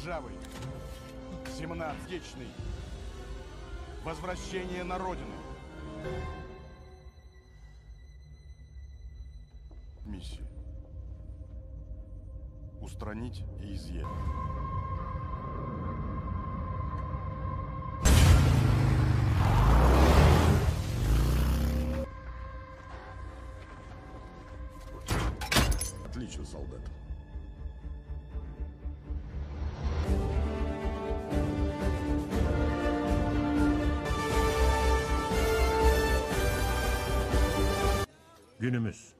ржавый, семеноотечный. Возвращение на родину. Миссия. Устранить и изъять. Отлично, солдат. Günümüz.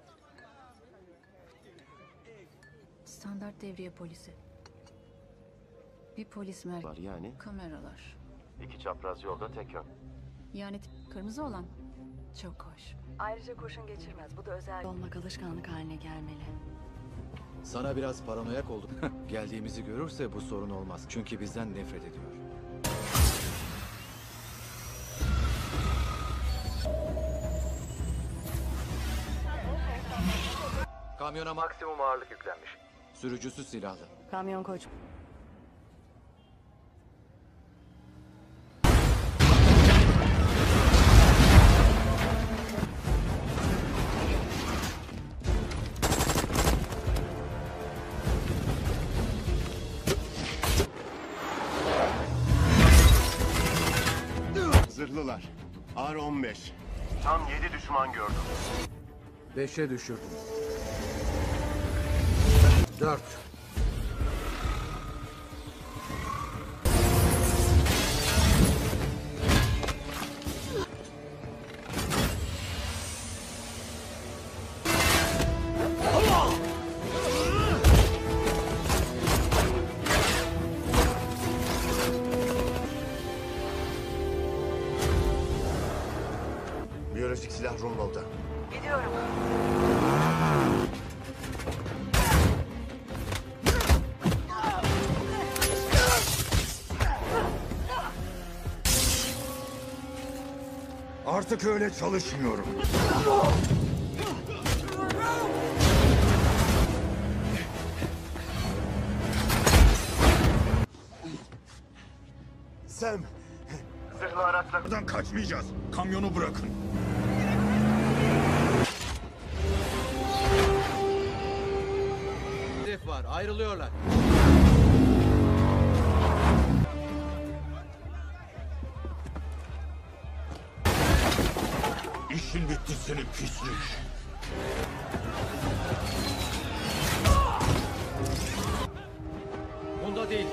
Standart devriye polisi. Bir polis Var yani. kameralar. İki çapraz yolda tek yön. Yani kırmızı olan. Çok hoş. Ayrıca kurşun geçirmez. Bu da özel olmak alışkanlık haline gelmeli. Sana biraz paranoyak olduk. Geldiğimizi görürse bu sorun olmaz. Çünkü bizden nefret ediyor. Kamyona maksimum ağırlık yüklenmiş. Sürücüsü silahlı. Kamyon koç. Zırhlılar. R-15. Tam 7 düşman gördüm. 5'e düşürdüm. 4. Biyolojik silah Rumbol'da. Gidiyorum. Artık öyle çalışmıyorum. Sam, Zırhlı araçla buradan kaçmayacağız. Kamyonu bırakın. Hedef var. Ayrılıyorlar. İşin bitti senin pislik. Bunda değil.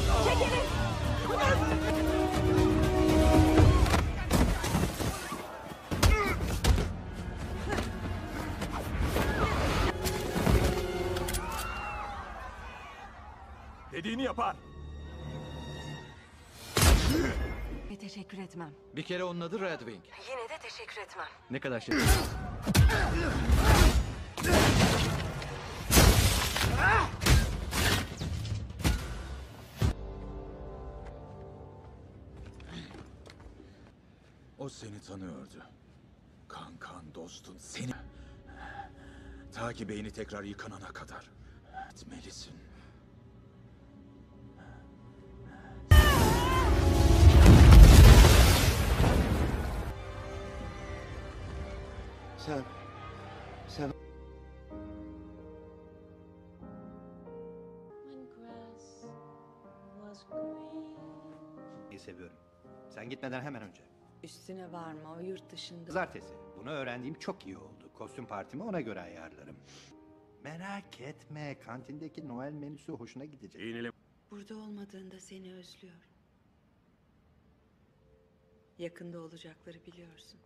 Dediğini yapar. Ve teşekkür etmem. Bir kere onun adı Red Wing. Yine de teşekkür etmem. Ne kadar şey. O seni tanıyordu. Kankan, dostun seni. Ta ki beyni tekrar yıkanana kadar. Etmelisin. Sen İyi seviyorum. Sen gitmeden hemen önce. Üstüne varma, o yurt dışında. Pazartesi. Bunu öğrendiğim çok iyi oldu. Kostüm partimi ona göre ayarlarım. Merak etme. Kantindeki Noel menüsü hoşuna gidecek. Burada olmadığında seni özlüyorum. Yakında olacakları biliyorsun.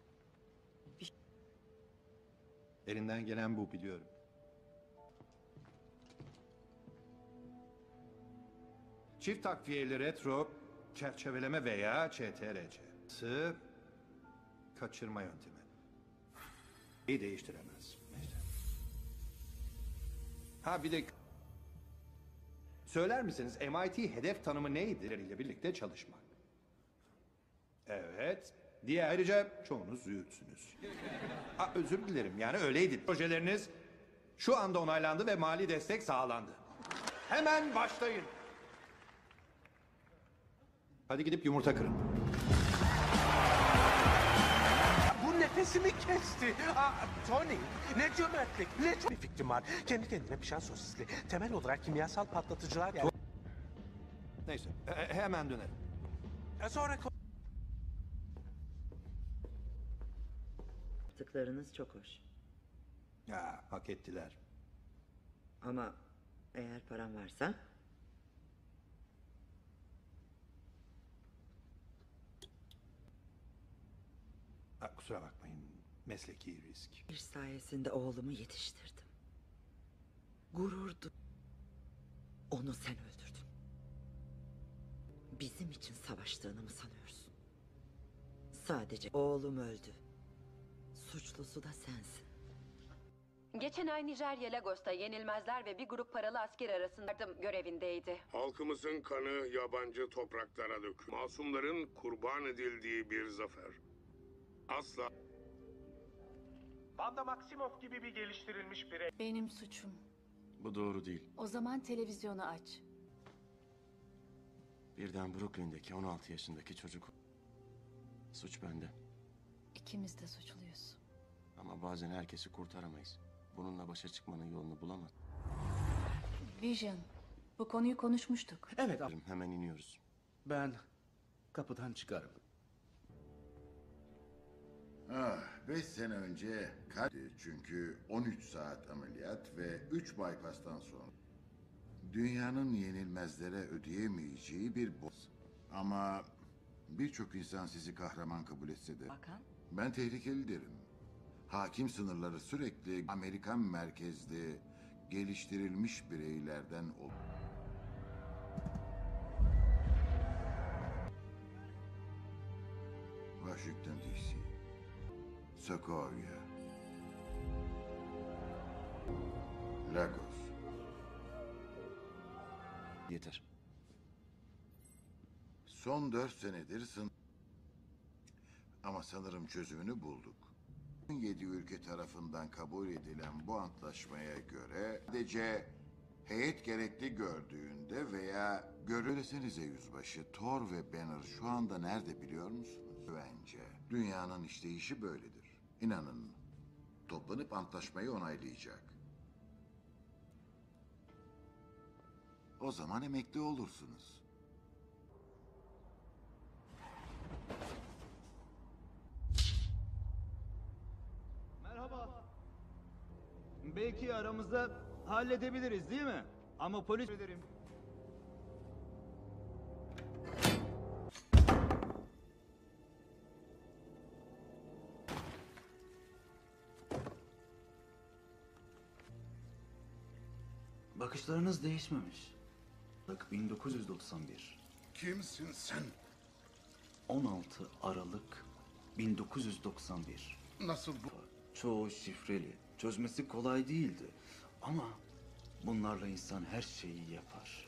Elinden gelen bu, biliyorum. Çift takviyeli retro, çerçeveleme veya CTRC. Kaçırma yöntemi. İyi değiştiremez. İşte. Ha bir de... Söyler misiniz MIT hedef tanımı neydi? ...ile birlikte çalışmak. Evet. Diye ayrıca çoğunuz züğürtsünüz. Özür dilerim, yani öyleydi. Projeleriniz şu anda onaylandı ve mali destek sağlandı. Hemen başlayın. Hadi gidip yumurta kırın. Bu nefesimi kesti. Tony, ne cömertlik, ne çok bir fikrim var. Kendi kendine pişen sosisli. Temel olarak kimyasal patlatıcılar yani. Neyse, hemen dönerim. Sonra Yaptıklarınız çok hoş. Ya, hak ettiler. Ama eğer param varsa... Kusura bakmayın, mesleki risk. Bir sayesinde oğlumu yetiştirdim. Gururdu. Onu sen öldürdün. Bizim için savaştığını mı sanıyorsun? Sadece oğlum öldü. Suçlusu da sensin. Geçen ay Nijerya Lagos'ta yenilmezler ve bir grup paralı asker arasında yardım görevindeydi. Halkımızın kanı yabancı topraklara dökülür. Masumların kurban edildiği bir zafer. Asla Vanda Maximoff gibi bir geliştirilmiş birey. Benim suçum. Bu doğru değil. O zaman televizyonu aç. Birden Brooklyn'deki 16 yaşındaki çocuk. Suç bende. İkimiz de suçluyuz. Ama bazen herkesi kurtaramayız. Bununla başa çıkmanın yolunu bulamaz. Vision. Bu konuyu konuşmuştuk. Evet, Hemen iniyoruz. ben kapıdan çıkarım. 5 sene önce kalpti çünkü 13 saat ameliyat ve 3 bypass'tan sonra. Dünyanın yenilmezlere ödeyemeyeceği bir borç. Ama birçok insan sizi kahraman kabul etse de Bakan? ben tehlikeli derim. Hakim sınırları sürekli Amerikan merkezli geliştirilmiş bireylerden ol. Washington DC, Sokovia, Lagos. Yeter. Son 4 senedir ama sanırım çözümünü bulduk. 7 ülke tarafından kabul edilen bu antlaşmaya göre sadece heyet gerekli gördüğünde veya görülesenize yüzbaşı, Thor ve Banner şu anda nerede biliyor musunuz? Bence dünyanın işleyişi böyledir. İnanın toplanıp antlaşmayı onaylayacak. O zaman emekli olursunuz. Merhaba. Belki aramızda halledebiliriz değil mi? Ama polis ederim. Bakışlarınız değişmemiş. Bak 1991. Kimsin sen? 16 Aralık 1991. Nasıl bu? Çoğu şifreli. Çözmesi kolay değildi. Ama bunlarla insan her şeyi yapar.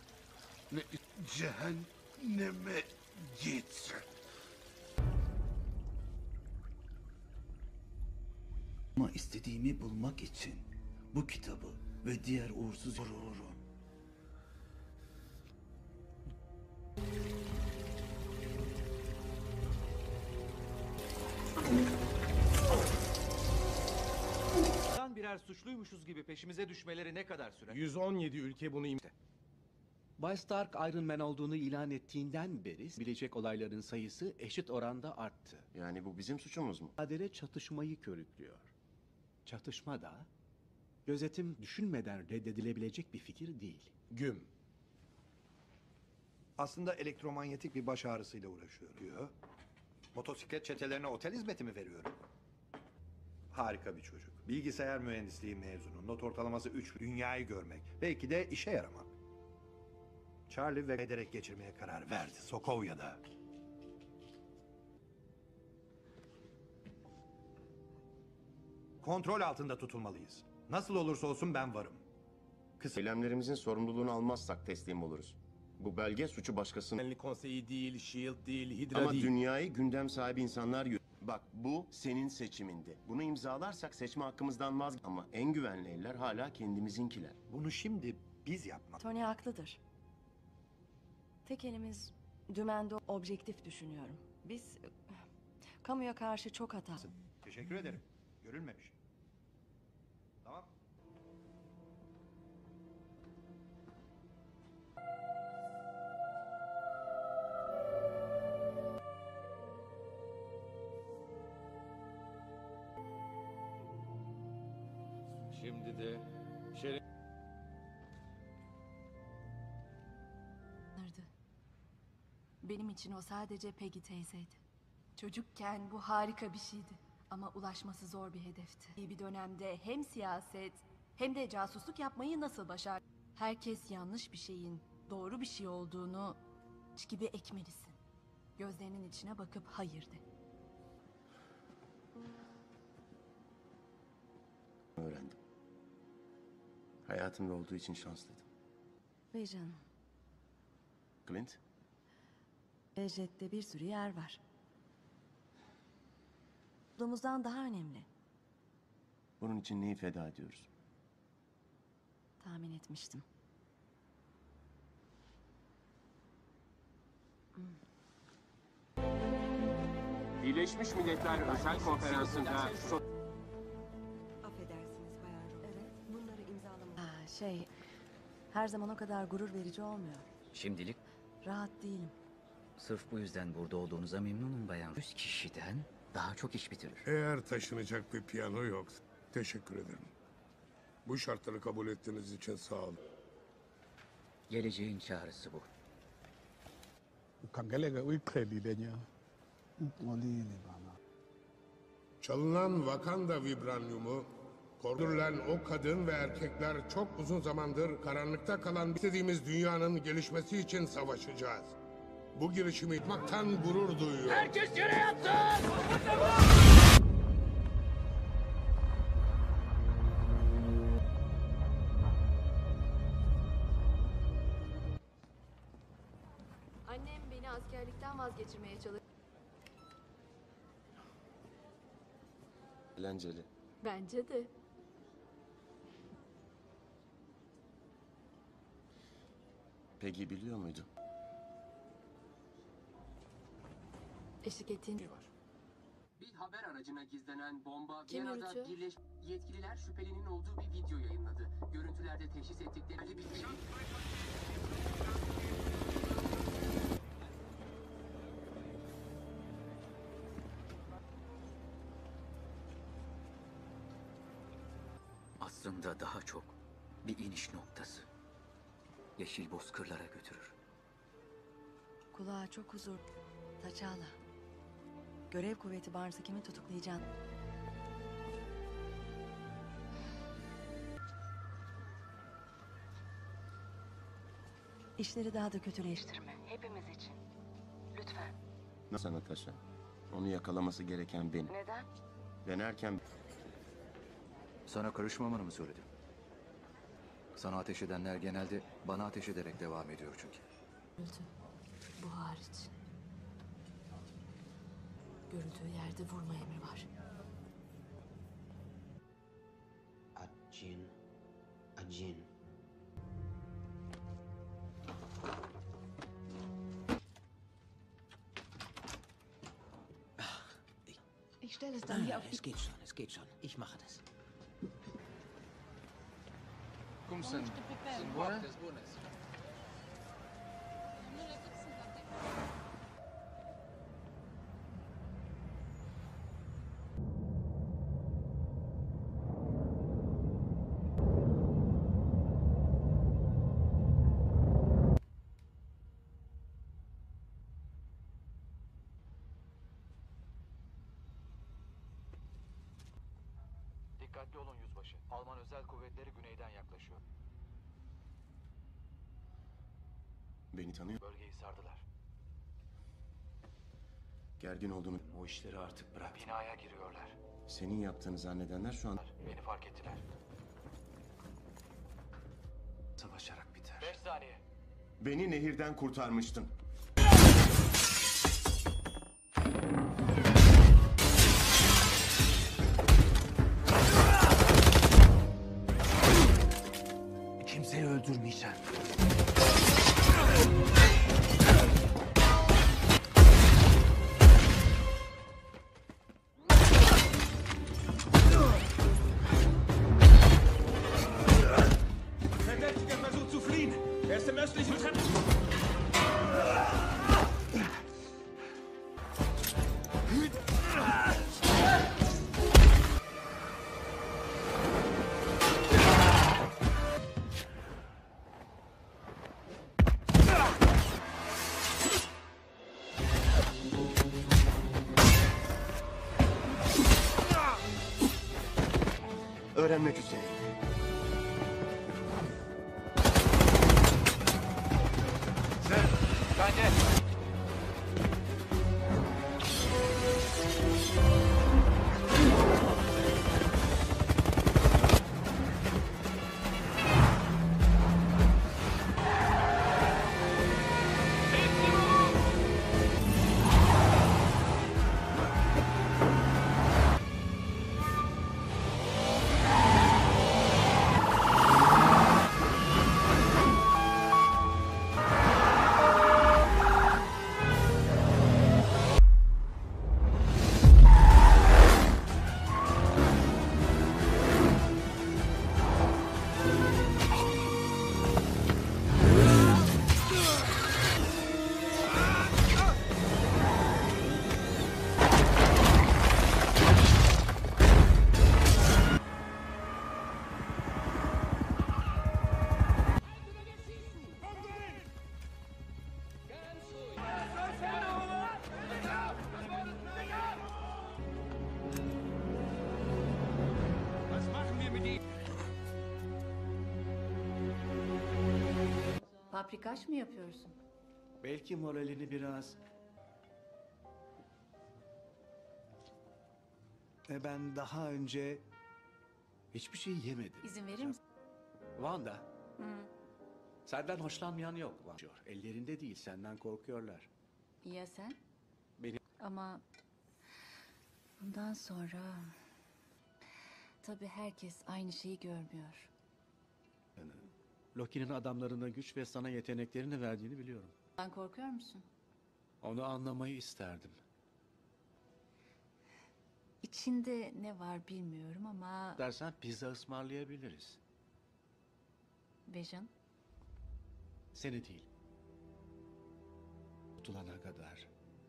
Cehenneme git. Ama istediğimi bulmak için bu kitabı ve diğer uğursuz gururum. Birer suçluymuşuz gibi peşimize düşmeleri ne kadar sürer? 117 ülke bunu Bay Stark Iron Man olduğunu ilan ettiğinden beri bilecek olayların sayısı eşit oranda arttı. Yani bu bizim suçumuz mu? Adere çatışmayı körüklüyor. Çatışma da gözetim düşünmeden reddedilebilecek bir fikir değil. Güm. Aslında elektromanyetik bir baş ağrısıyla uğraşıyor. Motosiklet çetelerine otel hizmeti mi veriyorum? Harika bir çocuk. Bilgisayar mühendisliği mezunu. Not ortalaması 3. Dünyayı görmek. Belki de işe yaramak. Charlie ve ederek geçirmeye karar verdi. Sokovya'da. Kontrol altında tutulmalıyız. Nasıl olursa olsun ben varım. Eylemlerimizin sorumluluğunu almazsak teslim oluruz. Bu belge suçu başkasının... Güvenlik Konseyi değil, SHIELD değil, Hydra Ama değil. dünyayı gündem sahibi insanlar... Bak bu senin seçimindi. Bunu imzalarsak seçme hakkımızdan Ama en güvenli eller hala kendimizinkiler. Bunu şimdi biz yapmak. Tony haklıdır. Tek elimiz Dümende objektif düşünüyorum. Biz kamuya karşı çok hata. Teşekkür ederim. Görülmemiş. Tamam. Şimdi de şeref... Benim için o sadece Peggy teyzeydi. Çocukken bu harika bir şeydi. Ama ulaşması zor bir hedefti. İyi bir dönemde hem siyaset hem de casusluk yapmayı nasıl başar? Herkes yanlış bir şeyin doğru bir şey olduğunu gibi ekmelisin. Gözlerinin içine bakıp hayır de. Öğrendim. Hayatımda olduğu için şanslıydım. Vision, Clint, Rejet'te bir sürü yer var. Domuzdan daha önemli. bunun için neyi feda ediyoruz? Tahmin etmiştim. Birleşmiş Milletler Özel Konferansı'nda... Affedersiniz Bayan Rowe. Evet, bunları imzalamak... her zaman o kadar gurur verici olmuyor. Şimdilik Rahat değilim. sırf bu yüzden burada olduğunuza memnunum bayan. 100 kişiden daha çok iş bitirir. Eğer taşınacak bir piyano yoksa teşekkür ederim. Bu şartları kabul ettiğiniz için sağ olun. Geleceğin çağrısı bu. Çalınan Wakanda vibranyumu, kordurulan o kadın ve erkekler çok uzun zamandır karanlıkta kalan istediğimiz dünyanın gelişmesi için savaşacağız. Bu girişimi yapmaktan gurur duyuyorum. Herkes yere yatsın! Annem beni askerlikten vazgeçirmeye çalıştı. Eğlenceli. Bence de. Peggy biliyor muydu? Eşlik ettiğin... Bir haber aracına gizlenen bomba Kim Viyana'da yürütüyor? yetkililer şüphelinin olduğu bir video yayınladı. Görüntülerde teşhis ettikleri bir Aslında daha çok bir iniş noktası. Yeşil bozkırlara götürür. Kulağa çok huzur. T'Challa. Görev kuvveti varsa kimi tutuklayacaksın? İşleri daha da kötüleştirme. Hepimiz için. Lütfen. Nasıl Natasha? Onu yakalaması gereken benim. Neden? Denerken Sana karışmamanı mı söyledim? Sana ateş edenler genelde bana ateş ederek devam ediyor çünkü. Bu hariç. Görüldüğü yerde vurma emri var. Acin. Acin. Ich stelle es dann hier auf die... Es geht schon, es geht schon. Ich mache das. Cum sunt? Sunt bune? Dikkatli olun yüzbaşı. Alman özel kuvvetleri güneyden yaklaşıyor. beni tanıyor. Bölgeyi sardılar. Gergin olduğunu... O işleri artık bırak. Binaya giriyorlar. Senin yaptığını zannedenler şu an... Beni fark ettiler. Savaşarak biter. 5 saniye. Beni nehirden kurtarmıştın. Kimseyi öldürmeyeceğim. öğrenmek üzereyim. Bence. Paprikaş mı yapıyorsun? Belki moralini biraz... Ben daha önce hiçbir şey yemedim. İzin verir misin? Wanda, Hı. senden hoşlanmayan yok. Ellerinde değil, senden korkuyorlar. Ya sen? Benim... Ama bundan sonra tabii herkes aynı şeyi görmüyor. Loki'nin adamlarına güç ve sana yeteneklerini verdiğini biliyorum. Sen korkuyor musun? Onu anlamayı isterdim. İçinde ne var bilmiyorum ama... Dersen pizza ısmarlayabiliriz. Vision, Seni değil. Kurtulana kadar.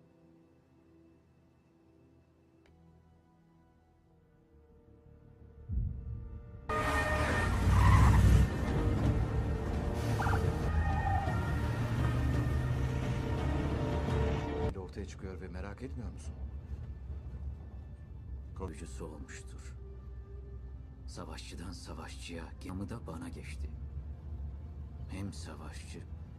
Ortaya çıkıyor ve merak etmiyor musun? Koruyucusu olmuştur. Savaşçıdan savaşçıya, gamı da bana geçti. Hem savaşçı.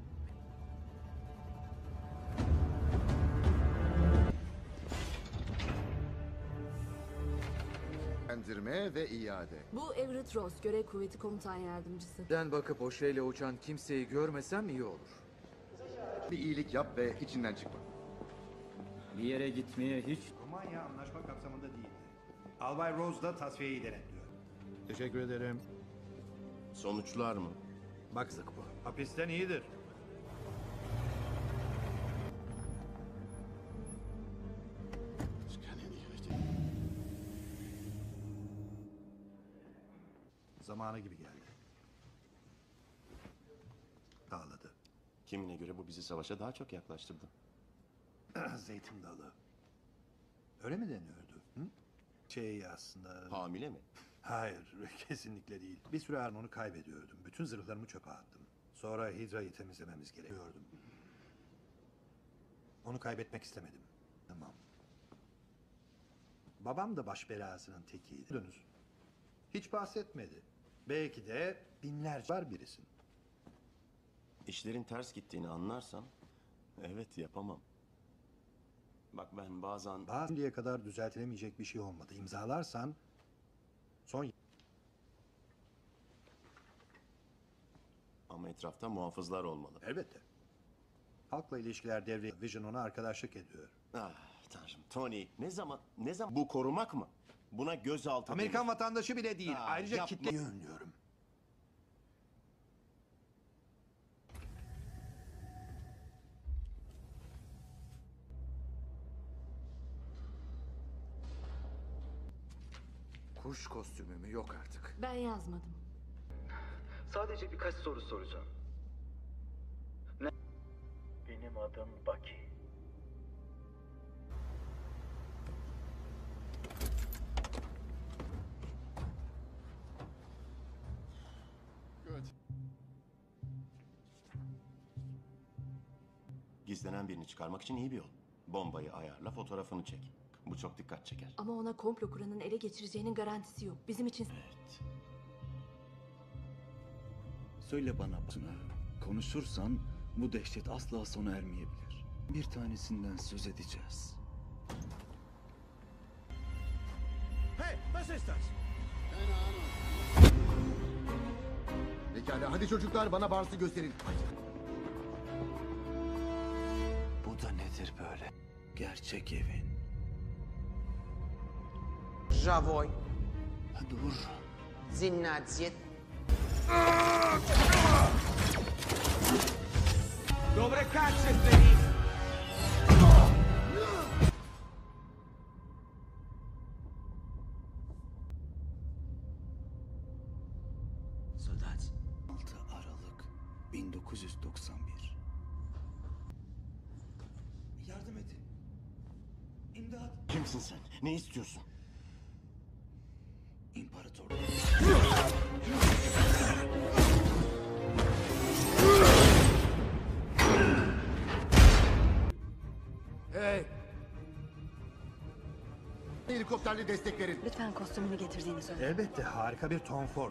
Endirme ve iade. Bu Everett Ross, görev kuvveti komutan yardımcısı. Ben bakıp o şeyle uçan kimseyi görmesem iyi olur. Bir iyilik yap ve içinden çıkma. Bir yere gitmeye hiç... Romanya anlaşma kapsamında değildi. Albay Rose da tasfiyeyi denetliyor. Teşekkür ederim. Sonuçlar mı? Baktık bu. Hapisten iyidir. Zamanı gibi geldi. Ağladı. Kimine göre bu bizi savaşa daha çok yaklaştırdı. Zeytin dalı. Öyle mi deniyordu? Hı? Aslında... Hamile mi? Hayır, kesinlikle değil. Bir süre Arno'nu kaybediyordum. Bütün zırhlarımı çöpe attım. Sonra Hydra'yı temizlememiz gerekiyordum. Onu kaybetmek istemedim. Tamam. Babam da baş belasının tekiydi. Dönüz. Hiç bahsetmedi. Belki de binlerce var birisin. İşlerin ters gittiğini anlarsam, evet yapamam. Bak ben bazen... Şimdiye kadar düzeltilemeyecek bir şey olmadı. İmzalarsan son... Ama etrafta muhafızlar olmalı. Elbette. Halkla ilişkiler devri Vision ona arkadaşlık ediyor. Ah tanrım Tony, ne zaman bu korumak mı? Buna gözaltı Amerikan denir. vatandaşı bile değil. Ayrıca yapma. kitle önlüyorum. Kuş kostümü yok artık. Ben yazmadım. Sadece birkaç soru soracağım. Benim adım Bucky. Gizlenen birini çıkarmak için iyi bir yol. Bombayı ayarla, fotoğrafını çek. Bu çok dikkat çeker. Ama ona komplo kuranın ele geçireceğinin garantisi yok. Bizim için... Söyle bana Tuna. Konuşursan bu dehşet asla sona ermeyebilir. Bir tanesinden söz edeceğiz. Hey, was ist das? Pekala, hadi çocuklar bana Bars'ı gösterin. Bu da nedir böyle? Gerçek evin. Javoi. Dur. Zinnadziet. Dobre kače, Zeni! Soldat. 6 Aralık 1991. Yardım edin. İmdat. Kimsin sen? Ne istiyorsun? İmparator. Hey! Helikopterle destek verin. Lütfen kostümünü getirdiğini söyle. Elbette harika bir Tom Ford.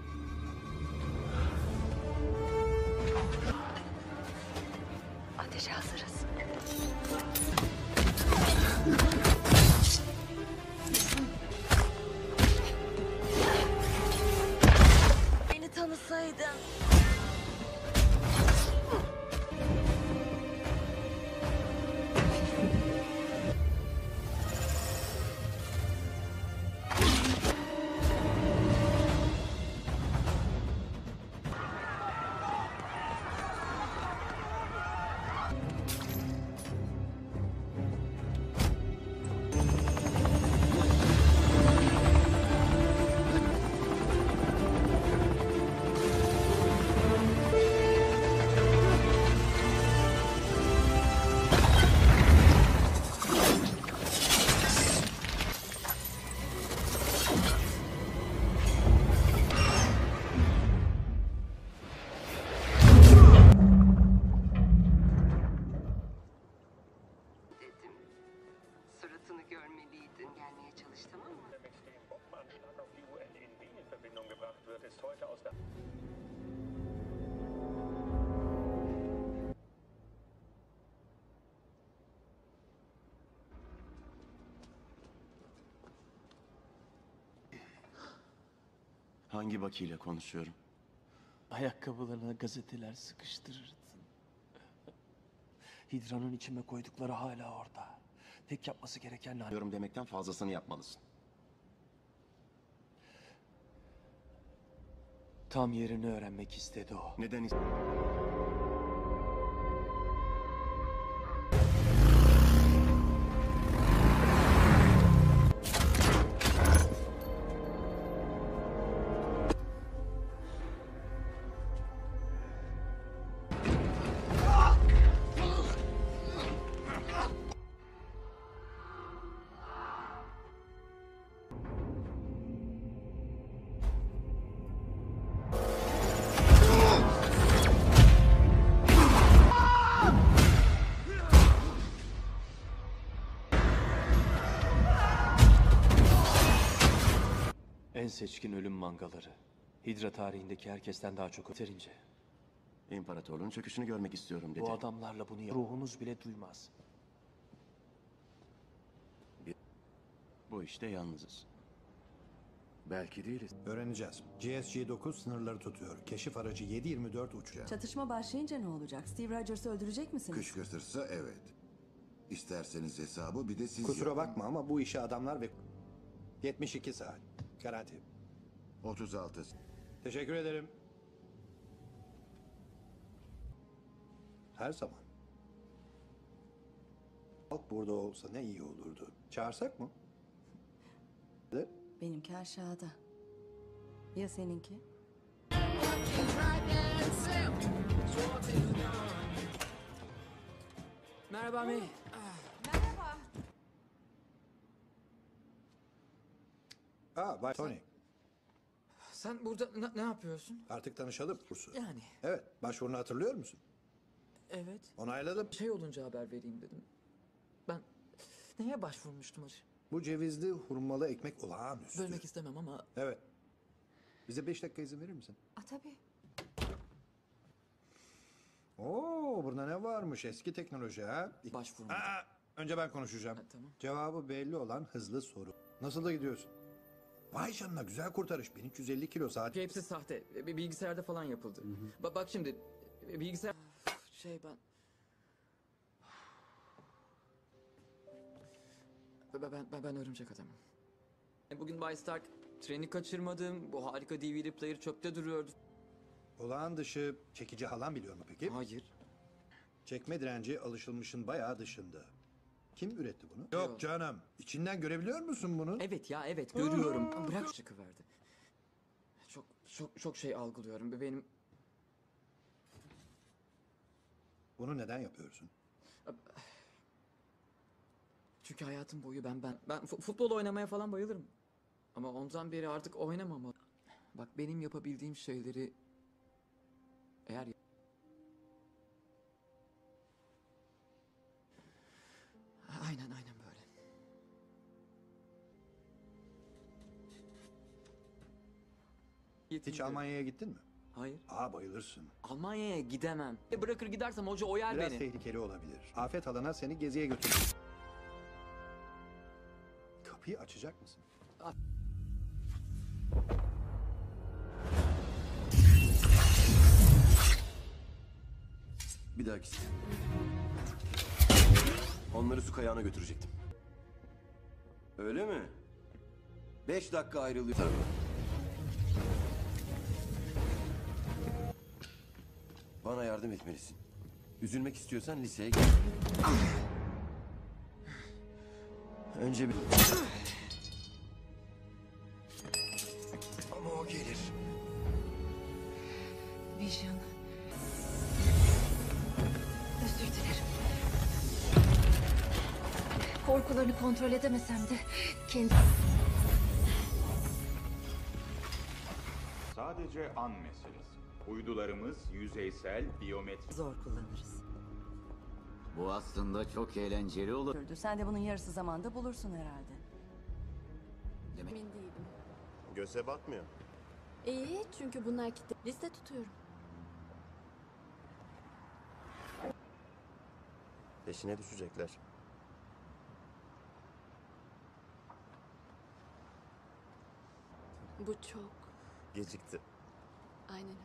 Ateşe hazırız. Beni tanısaydın. Suratını görmeliydin. Gelmeye çalış, tamam mı? Hangi Baki ile konuşuyorum? Ayakkabılarına gazeteler sıkıştırırdın. Hidra'nın içime koydukları hala orada. Tek yapması gereken Yorum demekten fazlasını yapmalısın. tam yerini öğrenmek istedi o. Neden En seçkin ölüm mangaları. Hidra tarihindeki herkesten daha çok yeterince. İmparatorluğun çöküşünü görmek istiyorum dedi. Bu adamlarla bunu ruhunuz bile duymaz. Bu işte yalnızız. Belki değiliz. Öğreneceğiz. GSG-9 sınırları tutuyor. Keşif aracı 7/24 uçuyor. Çatışma başlayınca ne olacak? Steve Rogers'ı öldürecek misiniz? Kışkırtırsa evet. İsterseniz hesabı bir de siz Kusura yapın. bakma ama bu işi adamlar ve... 72 saat. Garanti. 36. Teşekkür ederim. Her zaman. Halk burada olsa ne iyi olurdu. Çağırsak mı? De? Benimki aşağıda. Ya seninki? Merhaba May. Merhaba. Bay Tony. Sen burada ne yapıyorsun? Artık tanışalım. Kursu. Yani. Evet. Başvurunu hatırlıyor musun? Evet. Onayladım. Şey olunca haber vereyim dedim. Ben Neye başvurmuştum acı? Bu cevizli hurmalı ekmek olağanüstü. Bölmek istemem ama... Evet. Bize 5 dakika izin verir misin? Tabii. Oo, burada ne varmış? Eski teknoloji ha? Başvurma. Önce ben konuşacağım. Tamam. Cevabı belli olan hızlı soru. Nasıl da gidiyorsun? Vay canına, güzel kurtarış. 1350 kilo saat. Hepsi sahte. Bilgisayarda falan yapıldı. Bak şimdi bilgisayar... Ben örümcek adamım. Bugün Bay Stark treni kaçırmadım. Bu harika DVD player çöpte duruyordu. Olağan dışı çekici halan biliyor mu peki? Hayır. Çekme direnci alışılmışın bayağı dışında. Kim üretti bunu? Yok canım. İçinden görebiliyor musun bunu? Evet ya, evet görüyorum. Bırak çıkıverdi. Çok şey algılıyorum. Benim... Bunu neden yapıyorsun? Çünkü hayatım boyu ben futbol oynamaya falan bayılırım. Ama ondan beri artık oynamamalı. Bak benim yapabildiğim şeyleri eğer aynen böyle. Hiç Almanya'ya gittin mi? Hayır. Bayılırsın. Almanya'ya gidemem. Bırakır gidersem hoca oyar Biraz beni. tehlikeli olabilir. Afet alana seni geziye götürür. Kapıyı açacak mısın? Bir dahakisi. Onları su kayağına götürecektim. Öyle mi? 5 dakika ayrılıyor. Tabii. Bana yardım etmelisin. Üzülmek istiyorsan liseye gel. Önce bir... Ama o gelir. Vision. Özür dilerim. Korkularını kontrol edemesem de kendi... Sadece an meselesi. Uydularımız yüzeysel, biyometrik... Zor kullanırız. Bu aslında çok eğlenceli olur. Sen de bunun yarısı zamanda bulursun herhalde. Emin değilim. Göze batmıyor. İyi çünkü bunlar liste tutuyorum. Peşine düşecekler. Bu çok. Gecikti. Aynen öyle.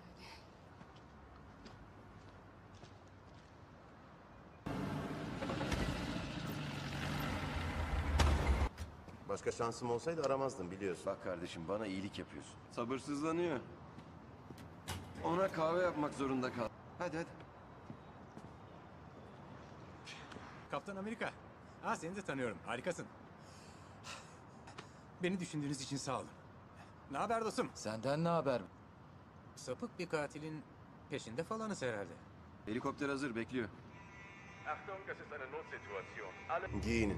Başka şansım olsaydı aramazdım biliyorsun. Bak kardeşim, bana iyilik yapıyorsun. Sabırsızlanıyor. Ona kahve yapmak zorunda kal. Hadi. Kaptan Amerika. Seni de tanıyorum. Harikasın. Beni düşündüğünüz için sağ olun. Ne haber dostum? Senden ne haber? Sapık bir katilin peşinde falanız herhalde. Helikopter hazır, bekliyor. Achtung, das ist eine Notsituation. Giyinin.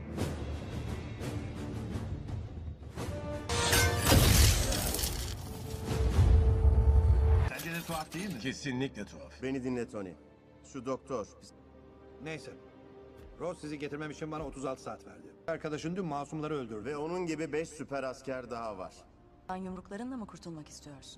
Sence de tuhaf değil mi? Kesinlikle tuhaf. Beni dinle Tony. Şu doktor. Neyse. Ross sizi getirmem için bana 36 saat verdi. Arkadaşın dün masumları öldürdü. Ve onun gibi 5 süper asker daha var. Sen yumruklarınla mı kurtulmak istiyorsun?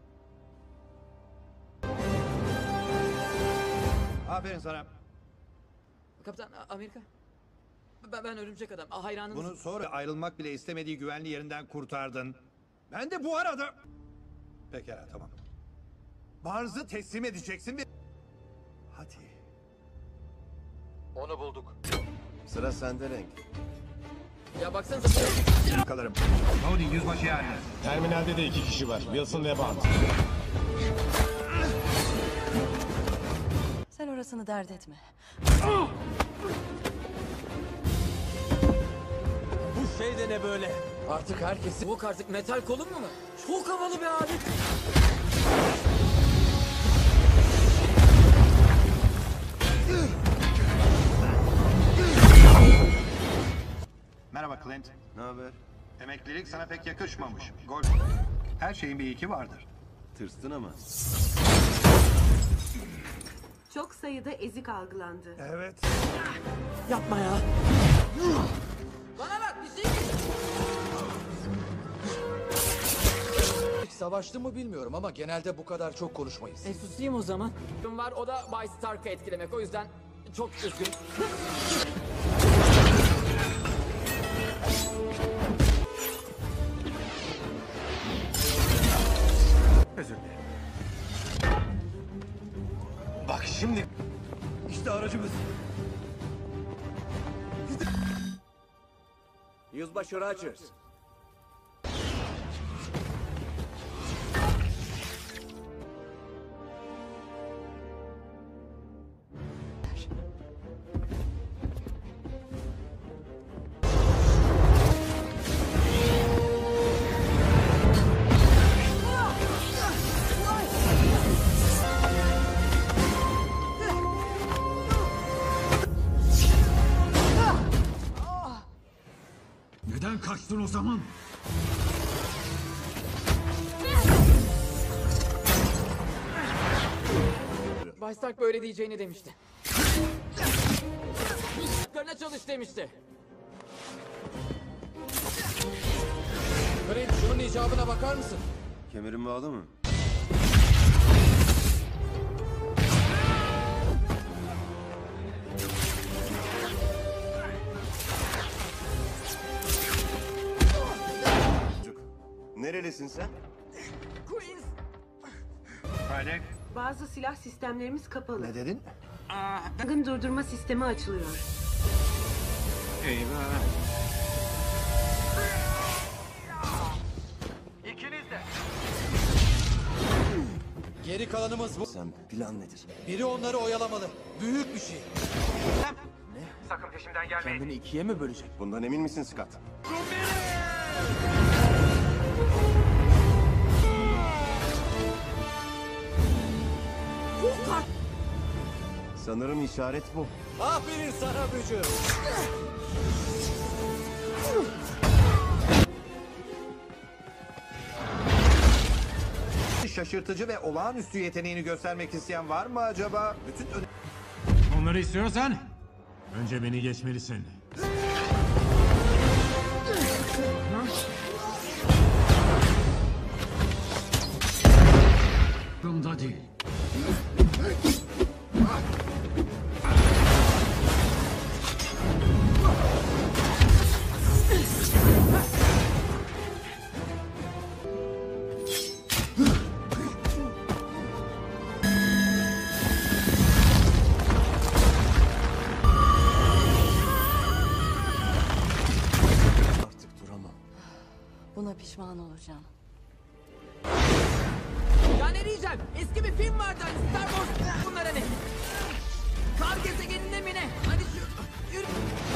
Aferin sana. Kaptan Amerika. Ben örümcek adam. Hayranınız. Bunu sonra ayrılmak bile istemediği güvenli yerinden kurtardın. Ben de bu arada... Pekala, tamam. Barnes'ı teslim edeceksin ve... Hadi. Onu bulduk. Sıra sende Renk. Ya baksanıza. Yakalarım. Modi yüzbaşı yani. Terminalde de 2 kişi var. Wilson ve Bond. Sen orasını dert etme. Bu şey de ne böyle? Artık herkesi... Bu artık metal kolum mu? Çok havalı bir alet. Merhaba Clint. Ne haber? Emeklilik sana pek yakışmamış. Gol. Her şeyin bir iki vardır. Tırstın ama. Çok sayıda ezik algılandı. Evet. Yapma ya. savaştı mı bilmiyorum ama genelde bu kadar çok konuşmayız. Susayım o zaman. Var, o da Bay Stark'ı etkilemek. O yüzden çok üzgünüm. Özür dilerim. Bak şimdi. İşte aracımız. Yüzbaşı Rogers. Neden kaçtın o zaman? Bay Stark böyle diyeceğini demişti. Karına çalış demişti. Grant, şunun icabına bakar mısın? Kemerin bağlı mı? Nerelisin sen? Queens. Bazı silah sistemlerimiz kapalı. Ne dedin? Yangın durdurma sistemi açılıyor. Eyvah. Geri kalanımız bu. Sen plan nedir? Biri onları oyalamalı. Büyük bir şey. Sakın peşimden gelmeyin. Kendini ikiye mi bölecek? Bundan emin misin Scott? Sanırım işaret bu. Aferin sana bücür. Şaşırtıcı ve olağanüstü yeteneğini göstermek isteyen var mı acaba? Onları istiyorsan önce beni geçmelisin. Durumda değil. Artık duramam. Buna pişman olacağım. Ya ne diyeceğim? Eski bir film vardı hani Star Wars. Bunlara ne? Kar gezegeninde mi ne? Hani şu... Yürü.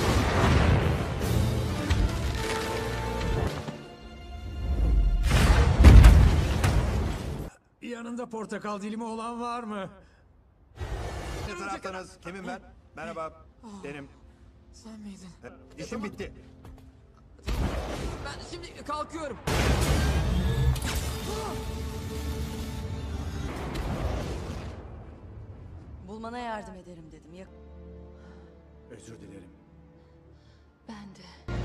Yanında portakal dilimi olan var mı? Ne taraftanız? Kimim ben? Merhaba. Benim. Sen miydin? İşim bitti. Ben şimdi kalkıyorum. Bulmana yardım ederim dedim. Özür dilerim. Ben de.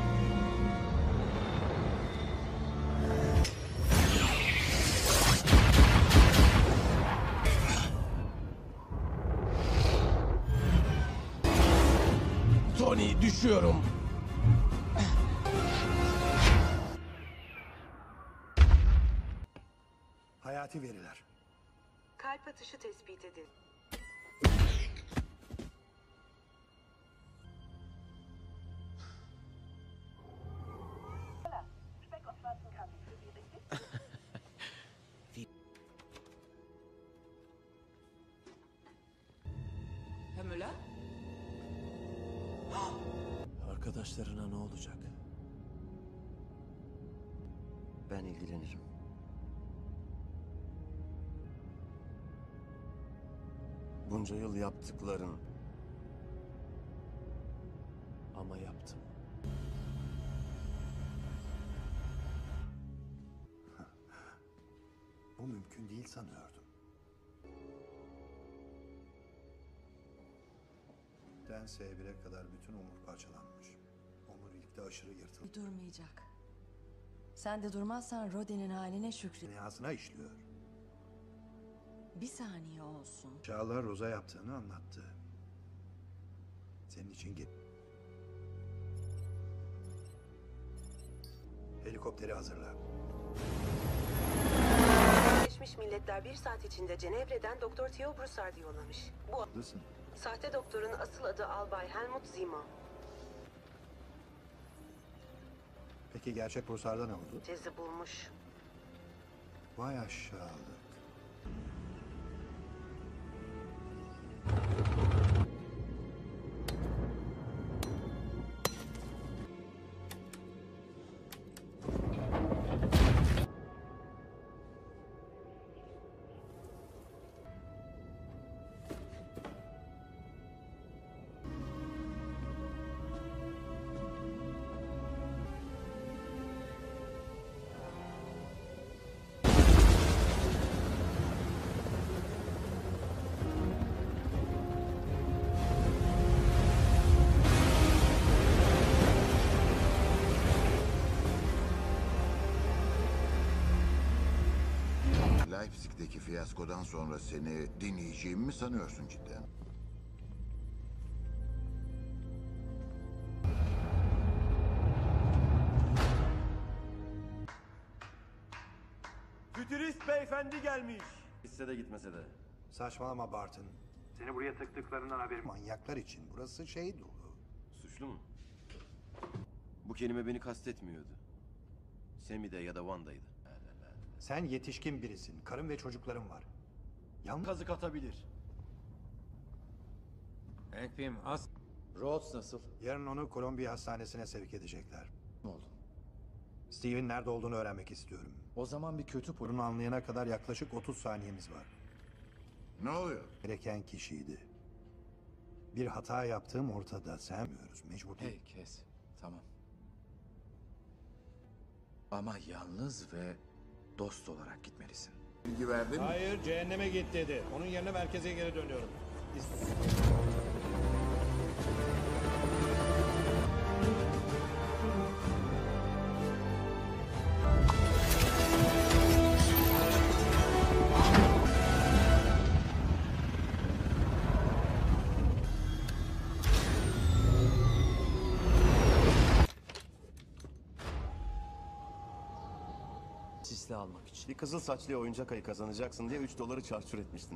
Tony, düşüyorum. Hayati veriler. Kalp atışı tespit edildi. Herr Müller? Arkadaşlarına ne olacak? Ben ilgilenirim. Bunca yıl yaptıkların. Ama yaptım. Bu mümkün değil sanıyordum. Den S1'e kadar bütün omur parçalanmış. Omurilikte aşırı yırtılmış. Durmayacak. Sen de durmazsan Rodin'in haline şükret. Dünyasına işliyor. Bir saniye olsun. Çağlar Roza yaptığını anlattı. Senin için git. Helikopteri hazırla. Birleşmiş Milletler 1 saat içinde Cenevre'den Doktor Theo Broussard'ı yollamış. Bu Haklısın. sahte doktorun asıl adı Albay Helmut Zima. Peki gerçek Broussard'da ne oldu? Tezi bulmuş. Vay aşağılık. Leipzig'teki fiyaskodan sonra seni dinleyeceğimi mi sanıyorsun cidden? Fütürist beyefendi gelmiş. Gitse de gitmese de. Saçmalama Barton. Seni buraya tıktıklarından haberim. Manyaklar için burası şey dolu. Suçlu mu? Bu kelime beni kastetmiyordu. Semi'de ya da Wanda'ydı. Sen yetişkin birisin. Karın ve çocukların var. Yalnız Kazık atabilir. Hank Pym, as... Rhodes nasıl? yarın onu Kolombiya Hastanesi'ne sevk edecekler. Ne oldu? Steve'in nerede olduğunu öğrenmek istiyorum. O zaman bir kötü Bunu anlayana kadar yaklaşık 30 saniyemiz var. Ne oluyor? Gereken kişiydi. Bir hata yaptığım ortada. Sevmiyoruz. Mecbur değil. Hey kes. Tamam. Ama yalnız ve dost olarak gitmelisin. Bilgi verdin mi? Hayır, cehenneme git dedi. Onun yerine merkeze geri dönüyorum. Sisli almak için. Bir kızıl saçlıya oyuncak ayı kazanacaksın diye 3 doları çarçur etmiştin.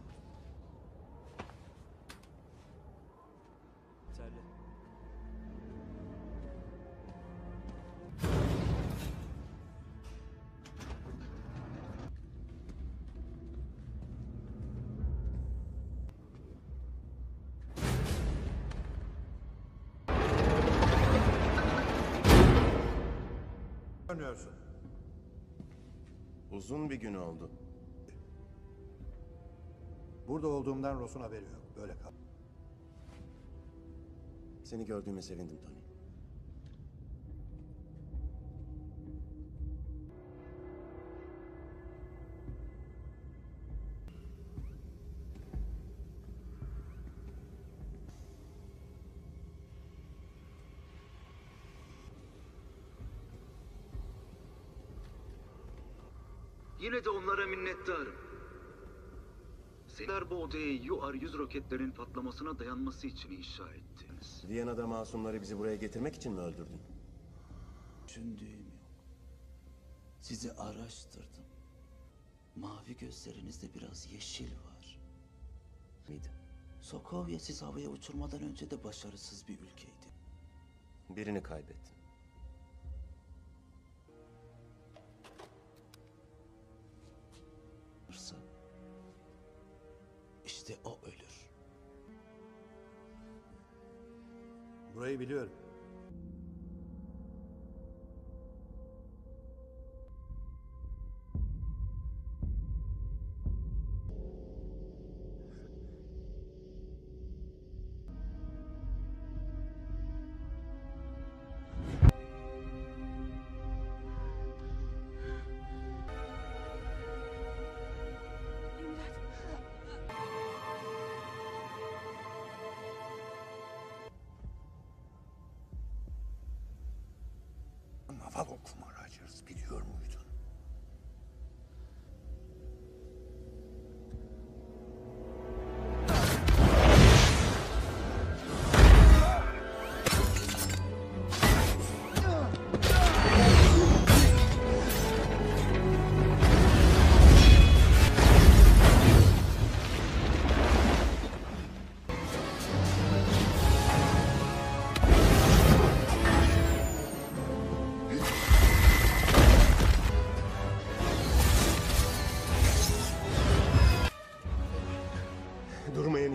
Dönüyorsun. Uzun bir gün oldu. Burada olduğumdan Ross'un haberi yok. Böyle kal. Seni gördüğüme sevindim Tony. Yine de onlara minnettarım. Seller bu odayı UR-100 roketlerin patlamasına dayanması için inşa ettiniz. Viyana'da masumları bizi buraya getirmek için mi öldürdün? Düşündüğüm yok. Sizi araştırdım. Mavi gözlerinizde biraz yeşil var. Miydi? Sokovya sizi havaya uçurmadan önce de başarısız bir ülkeydi. Birini kaybettin. İşte o ölür. Burayı biliyorum.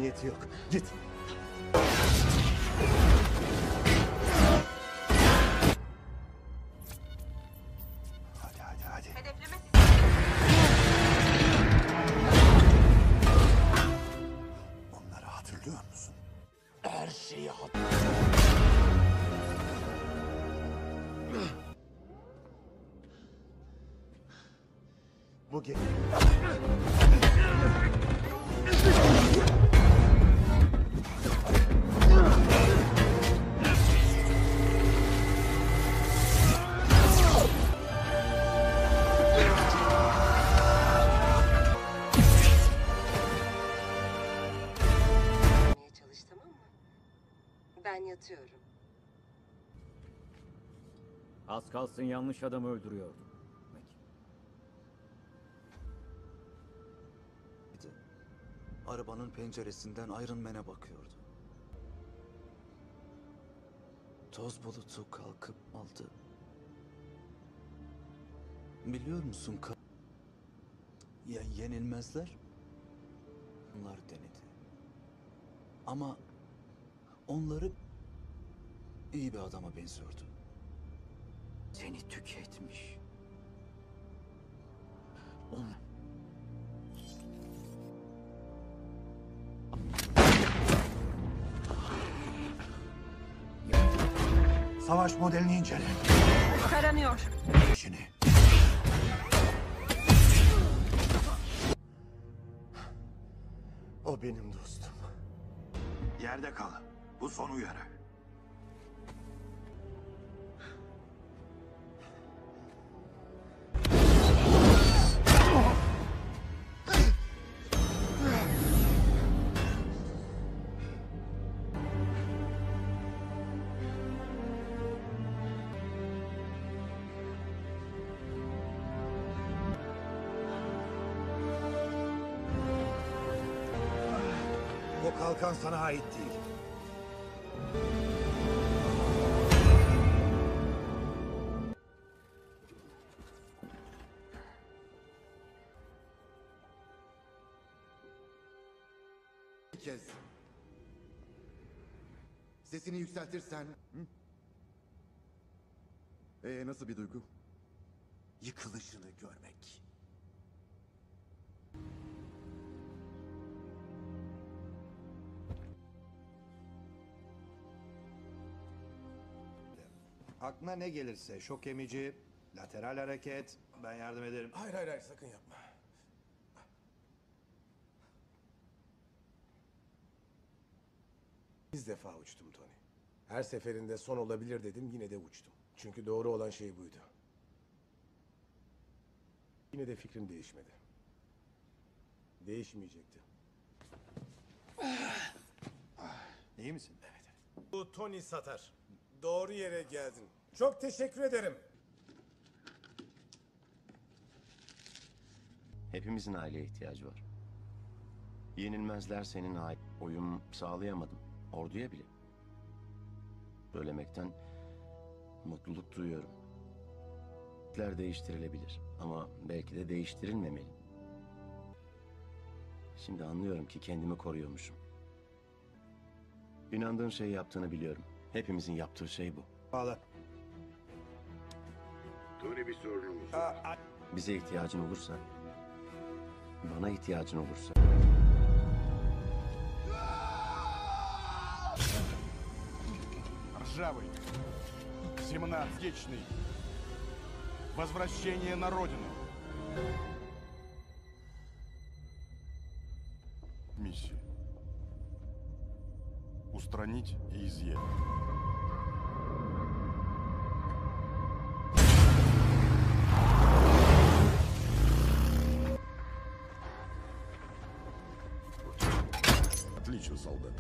niyeti yok. Git. Hadi. Onları hatırlıyor musun? Her şeyi Bu gece... Çalış, tamam mı? Ben yatıyorum. Az kalsın yanlış adamı öldürüyordum. Arabanın penceresinden Iron Man'e bakıyordu. Toz bulutu kalkıp aldı. Biliyor musun ya yenilmezler? Onlar denedi. Ama onları iyi bir adama benziyordu. Seni tüketmiş. Savaş modelini incele. Taranıyor. İşini. O benim dostum. Yerde kal. Bu son uyarı. O kalkan sana ait değil. Bir kez. Sesini yükseltirsen... nasıl bir duygu? Yıkılışını görmek. Aklına ne gelirse, şok emici, lateral hareket, ben yardım ederim. Hayır sakın yapma. Bir defa uçtum Tony. Her seferinde son olabilir dedim, yine de uçtum. Çünkü doğru olan şey buydu. Yine de fikrim değişmedi. Değişmeyecekti. İyi misin? Evet. Bu Tony Satar. Doğru yere geldin. Çok teşekkür ederim. Hepimizin aileye ihtiyacı var. Yenilmezler senin ait. Uyum sağlayamadım. Orduya bile. Söylemekten mutluluk duyuyorum. Değiştirilebilir ama belki de değiştirilmemeli. Şimdi anlıyorum ki kendimi koruyormuşum. İnandığın şeyi yaptığını biliyorum. Hepimizin yaptığı şey bu. Bağla. Tony, bir sorunumuz var. Bize ihtiyacın olursa, bana ihtiyacın olursa. Ржавый. 17-вечный. Возвращение на родину. Миссия. Устранить и изъять. Отлично, солдат.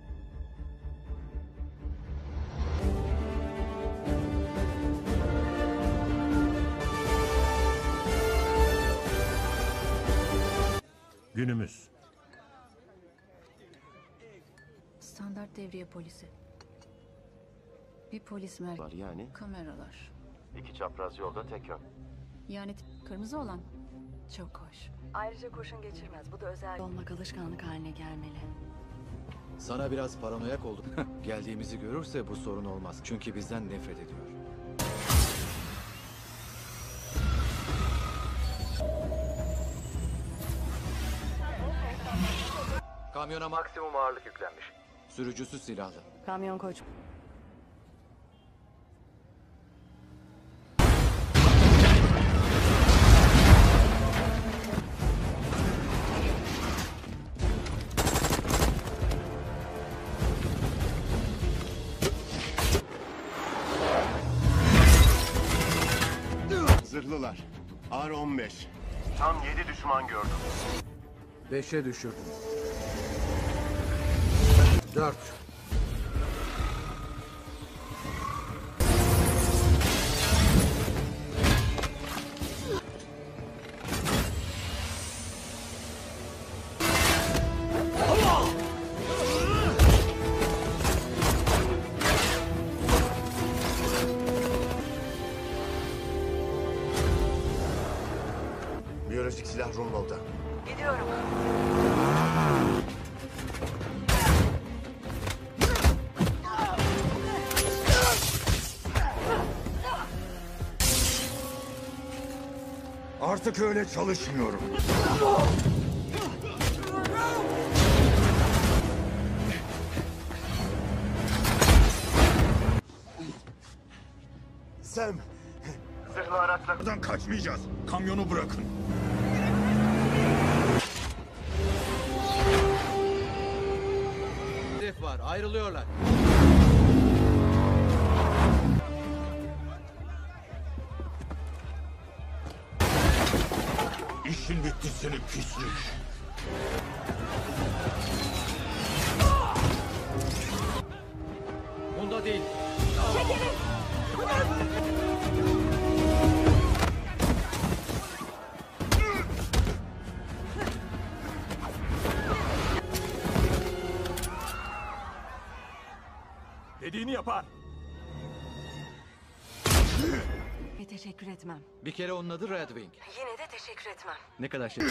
Günümüz. Standart devriye polisi. Bir polis Var yani. kameralar. İki çapraz yolda tek yön. Yani kırmızı olan. Çok hoş. Ayrıca kurşun geçirmez. Bu da özel olmak alışkanlık haline gelmeli. Sana biraz paranoyak oldum. Geldiğimizi görürse bu sorun olmaz. Çünkü bizden nefret ediyor. Kamyona maksimum ağırlık yüklenmiş. Sürücüsü silahlı. Kamyon koç. Zırhlılar. R-15. Tam 7 düşman gördüm. 5'e düşürdüm. 4. Biyolojik silah Rumbol'da. Gidiyorum. Artık öyle çalışmıyorum. Sam! Zırhlı araçla... Buradan kaçmayacağız. Kamyonu bırakın. Hedef var. Ayrılıyorlar. İşin bitti senin pislik. Bunda değil. Dediğini yapar. Teşekkür etmem. Bir kere onun adı Red Wing. Yine de teşekkür etmem. Ne kadar şey...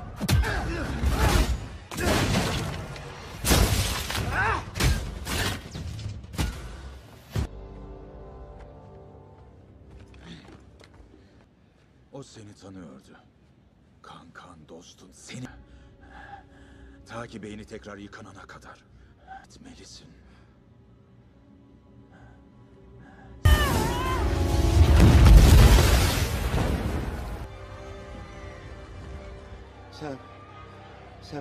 O seni tanıyordu. Kankan, dostun seni. Ta ki beyni tekrar yıkanana kadar. Etmelisin. Sen...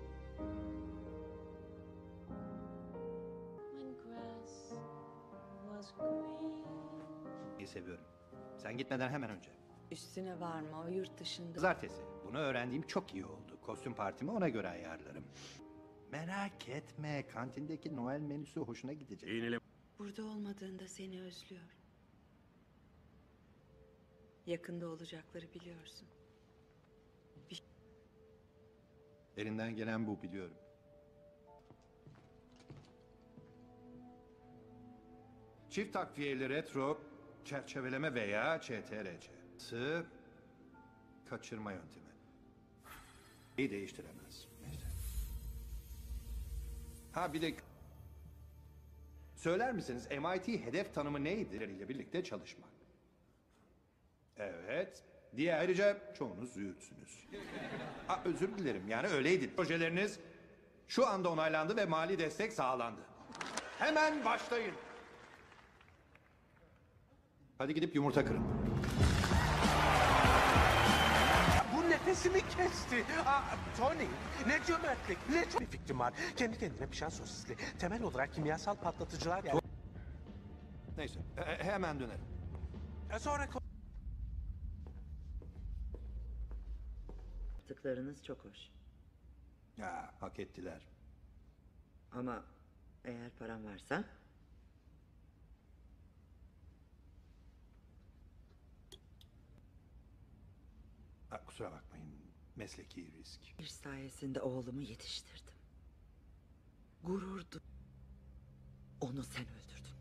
İyi seviyorum. Sen gitmeden hemen önce. Üstüne varma, o yurt dışında. Pazartesi. Bunu öğrendiğim çok iyi oldu. Kostüm partimi ona göre ayarlarım. Merak etme. Kantindeki Noel menüsü hoşuna gidecek. Burada olmadığında seni özlüyor. Yakında olacakları biliyorsun. Elinden gelen bu, biliyorum. Çift takviyeli retro, çerçeveleme veya CTRC. Kaçırma yöntemi. İyi değiştiremez. Neyse. Ha bir de... Söyler misiniz MIT hedef tanımı neydi? ...ile birlikte çalışmak. Evet. Diye ayrıca çoğunuz züğürtsünüz. Özür dilerim, yani öyleydi. Projeleriniz şu anda onaylandı ve mali destek sağlandı. Hemen başlayın. Hadi gidip yumurta kırın. Bu nefesimi kesti. Tony, ne cömertlik, ne çok... Bir fikrim var. Kendi kendine pişen sosisli. Temel olarak kimyasal patlatıcılar yani. Neyse, hemen dönerim. Sonra... Yaptıklarınız çok hoş. Ya, hak ettiler. Ama eğer param varsa... Kusura bakmayın, mesleki risk. Bir sayesinde oğlumu yetiştirdim. Gururdu. Onu sen öldürdün.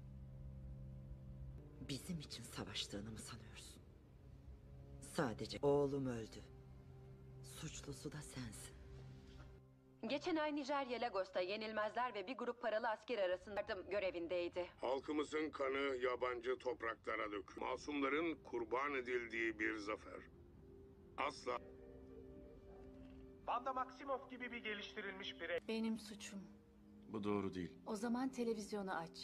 Bizim için savaştığını mı sanıyorsun? Sadece oğlum öldü. Suçlusu da sensin. Geçen ay Nijerya Lagos'ta yenilmezler ve bir grup paralı asker arasında yardım görevindeydi. Halkımızın kanı yabancı topraklara dök. Masumların kurban edildiği bir zafer. Asla... Vanda Maximoff gibi bir geliştirilmiş birey. Benim suçum. Bu doğru değil. O zaman televizyonu aç.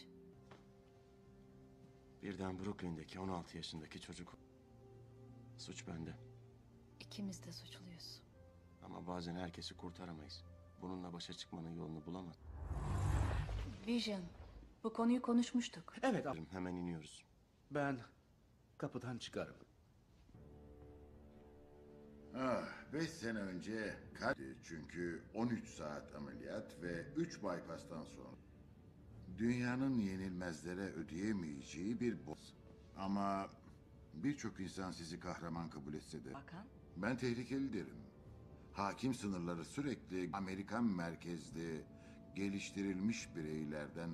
Birden Brooklyn'deki 16 yaşındaki çocuk. Suç bende. İkimiz de suçluyuz. Ama bazen herkesi kurtaramayız. Bununla başa çıkmanın yolunu bulamaz. Vision, bu konuyu konuşmuştuk. Evet. Hemen iniyoruz. Ben kapıdan çıkarım. 5 sene önce çünkü 13 saat ameliyat ve 3 bypass'tan sonra dünyanın yenilmezlere ödeyemeyeceği bir boz. Ama birçok insan sizi kahraman kabul etse de ben tehlikeli derim. Hakim sınırları sürekli Amerikan merkezli geliştirilmiş bireylerden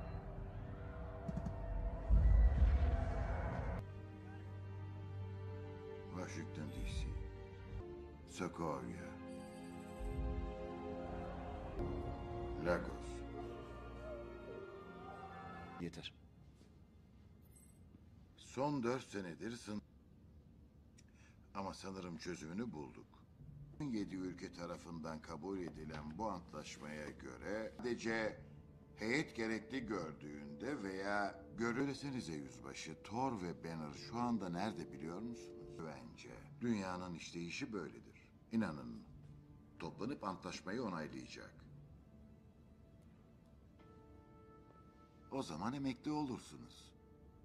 Washington DC, Sokovia, Lagos. Yeter. Son 4 senedir ama sanırım çözümünü bulduk. 17 ülke tarafından kabul edilen bu antlaşmaya göre sadece heyet gerekli gördüğünde veya görülesenize yüzbaşı, Thor ve Banner şu anda nerede biliyor musunuz? Bence dünyanın işleyişi böyledir. İnanın toplanıp antlaşmayı onaylayacak. O zaman emekli olursunuz.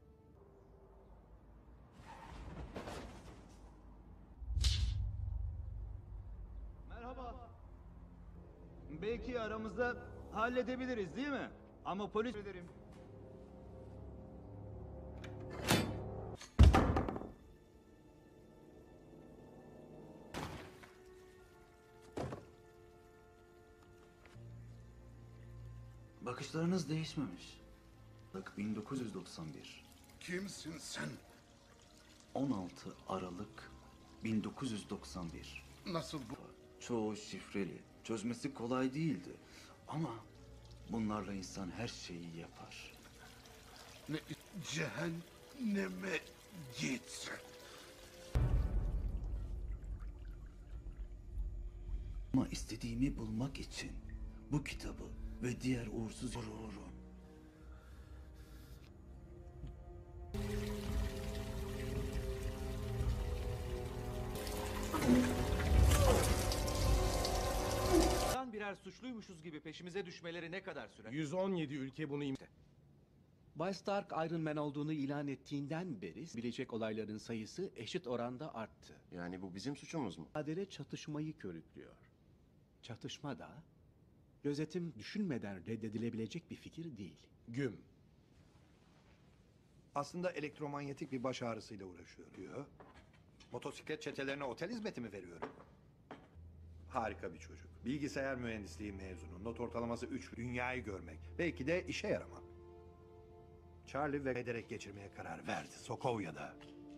Merhaba. Belki aramızda halledebiliriz değil mi? Ama polis... Bakışlarınız değişmemiş. Bak 1991. Kimsin sen? 16 Aralık 1991. Nasıl bu? Çoğu şifreli. Çözmesi kolay değildi. Ama bunlarla insan her şeyi yapar. Cehenneme git. Ama istediğimi bulmak için bu kitabı ve diğer uğursuz gururum. Birer suçluymuşuz gibi peşimize düşmeleri ne kadar sürer? 117 ülke bunu Bay Stark Iron Man olduğunu ilan ettiğinden beri bilecek olayların sayısı eşit oranda arttı. Yani bu bizim suçumuz mu? Adele çatışmayı körüklüyor. Çatışma da gözetim düşünmeden reddedilebilecek bir fikir değil. Güm. Aslında elektromanyetik bir baş ağrısıyla uğraşıyor. Motosiklet çetelerine otel hizmeti mi veriyorum? Harika bir çocuk. Bilgisayar mühendisliği mezunu. Not ortalaması 3. Dünyayı görmek. Belki de işe yaramak. Charlie ve ederek geçirmeye karar verdi. Sokovya'da.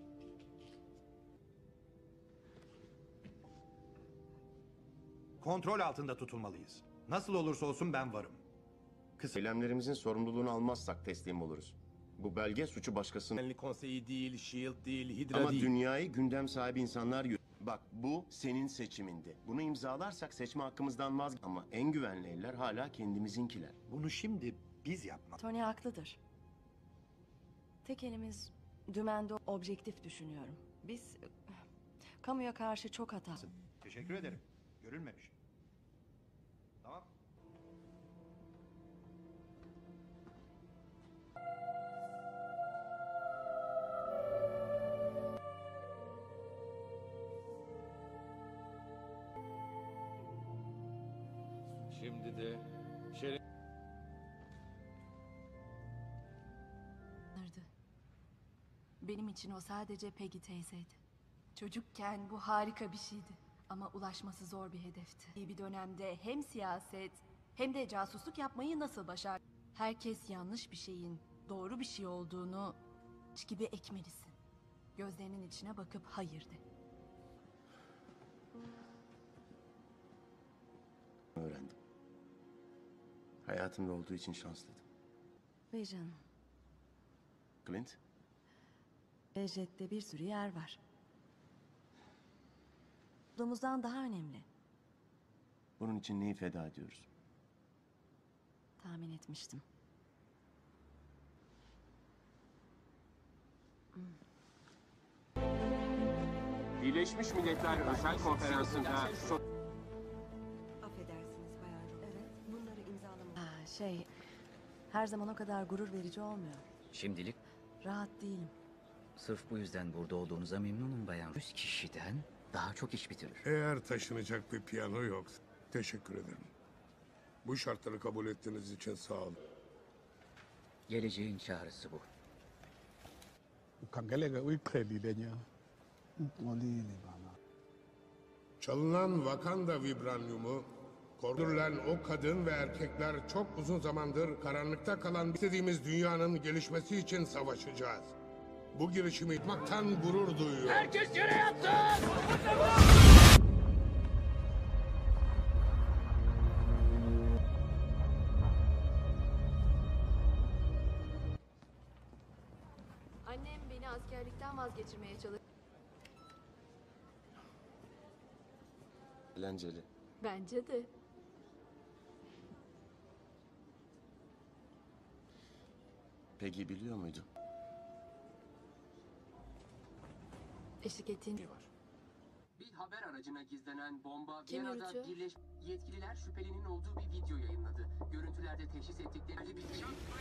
Kontrol altında tutulmalıyız. Nasıl olursa olsun ben varım. Eylemlerimizin sorumluluğunu almazsak teslim oluruz. Bu belge suçu başkasının... Güvenlik Konseyi değil, SHIELD değil, Hydra Ama değil. dünyayı gündem sahibi insanlar... Bak bu senin seçimindi. Bunu imzalarsak seçme hakkımızdan vazgeç... Ama en güvenli eller hala kendimizinkiler. Bunu şimdi biz yapmak. Tony haklıdır. Tek elimiz dümende objektif düşünüyorum. Biz kamuya karşı çok hata. Teşekkür ederim. Görülmemiş. Tamam. Şimdi de şeref... Benim için o sadece Peggy teyzeydi. Çocukken bu harika bir şeydi. Ama ulaşması zor bir hedefti. İyi bir dönemde hem siyaset hem de casusluk yapmayı nasıl başar? Herkes yanlış bir şeyin doğru bir şey olduğunu gibi ekmelisin. Gözlerinin içine bakıp hayır de. Öğrendim. Hayatımda olduğu için şanslıydım. Vision, Clint, Ejder'de bir sürü yer var. Domuzdan daha önemli. bunun için neyi feda ediyoruz? Tahmin etmiştim. Birleşmiş Milletler Özel Konferansı'nda Affedersiniz Bayan Ro. Evet, bunları imzalamak. Her zaman o kadar gurur verici olmuyor. Şimdilik Rahat değilim. sırf bu yüzden burada olduğunuza memnunum bayan. 100 kişiden daha çok iş bitirir. Eğer taşınacak bir piyano yoksa teşekkür ederim. Bu şartları kabul ettiğiniz için sağ olun. Geleceğin çağrısı bu. Çalınan Wakanda vibranyumu, kordurulan o kadın ve erkekler çok uzun zamandır karanlıkta kalan istediğimiz dünyanın gelişmesi için savaşacağız. Bu girişimi yapmaktan gurur duyuyorum. herkes yere yatsın! Annem beni askerlikten vazgeçirmeye çalıştı. Eğlenceli. Bence de. Peggy biliyor muydu? Eşlik ettiğin Bir haber aracına gizlenen bomba Kim Viyana'da yürütüyor? yetkililer şüphelinin olduğu bir video yayınladı. Görüntülerde teşhis ettikleri bir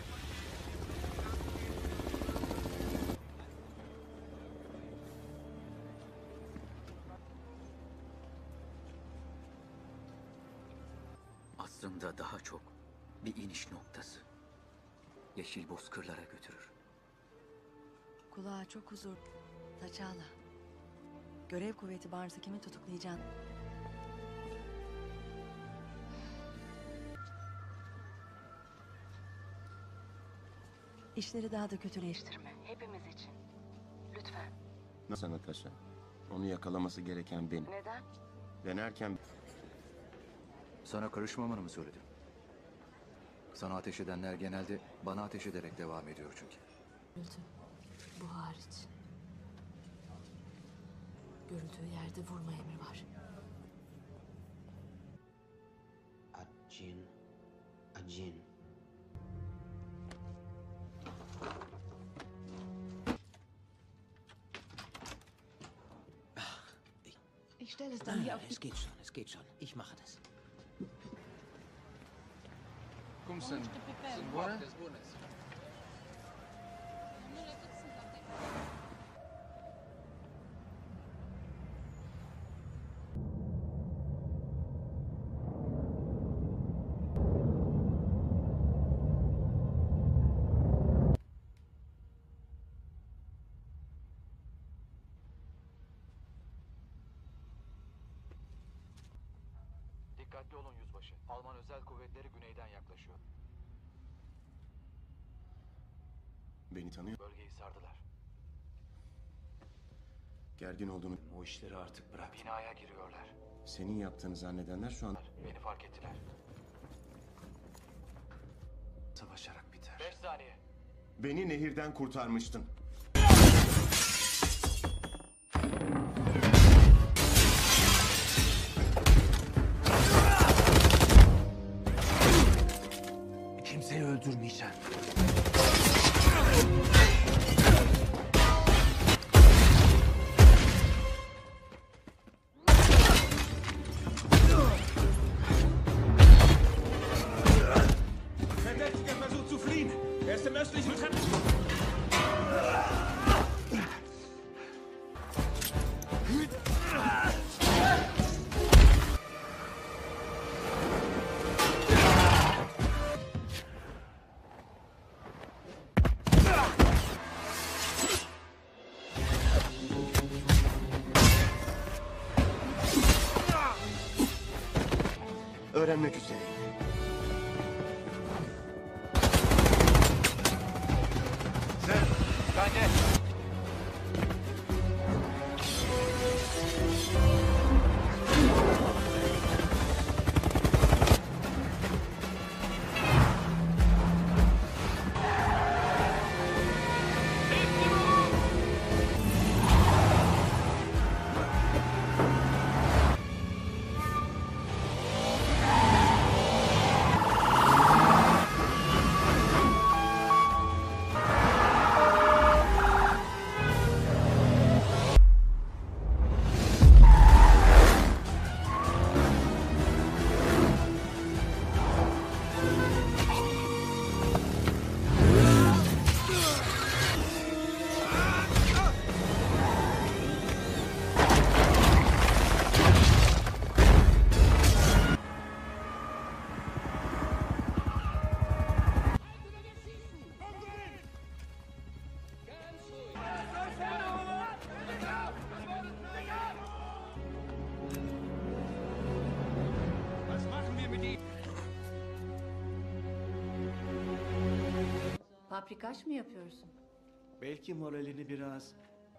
Aslında daha çok bir iniş noktası. Yeşil bozkırlara götürür. Kulağa çok huzur. T'Challa. Görev kuvveti Barnes'ı kimi tutuklayacağını. İşleri daha da kötüleştirme. Hepimiz için. Lütfen. Nasıl Natasha? Onu yakalaması gereken benim. Neden? Denerken Sana karışmamanı mı söyledim? Sana ateş edenler genelde bana ateş ederek devam ediyor çünkü. Öldü. Bu hariç. Görüldüğü yerde vurma emri var. Acin. Acin. Ich stelle es dann hier auf die... Es geht schon, es geht schon. Ich mache das. Como se embora? Dikkatli olun yüzbaşı. Alman özel kuvvetleri güneyden yaklaşıyor. beni tanıyor. Bölgeyi sardılar. Gergin olduğunu... O işleri artık bırak. Binaya giriyorlar. Senin yaptığını zannedenler şu an... Beni fark ettiler. Savaşarak biter. 5 saniye. Beni nehirden kurtarmıştın. Kimseyi öldürmeyeceğim. Verdächtiger versucht zu fliehen. Er ist im östlichen Treppen. Öğrenmek üzereyim. Sen, bence. Paprikaş mı yapıyorsun? Belki moralini biraz...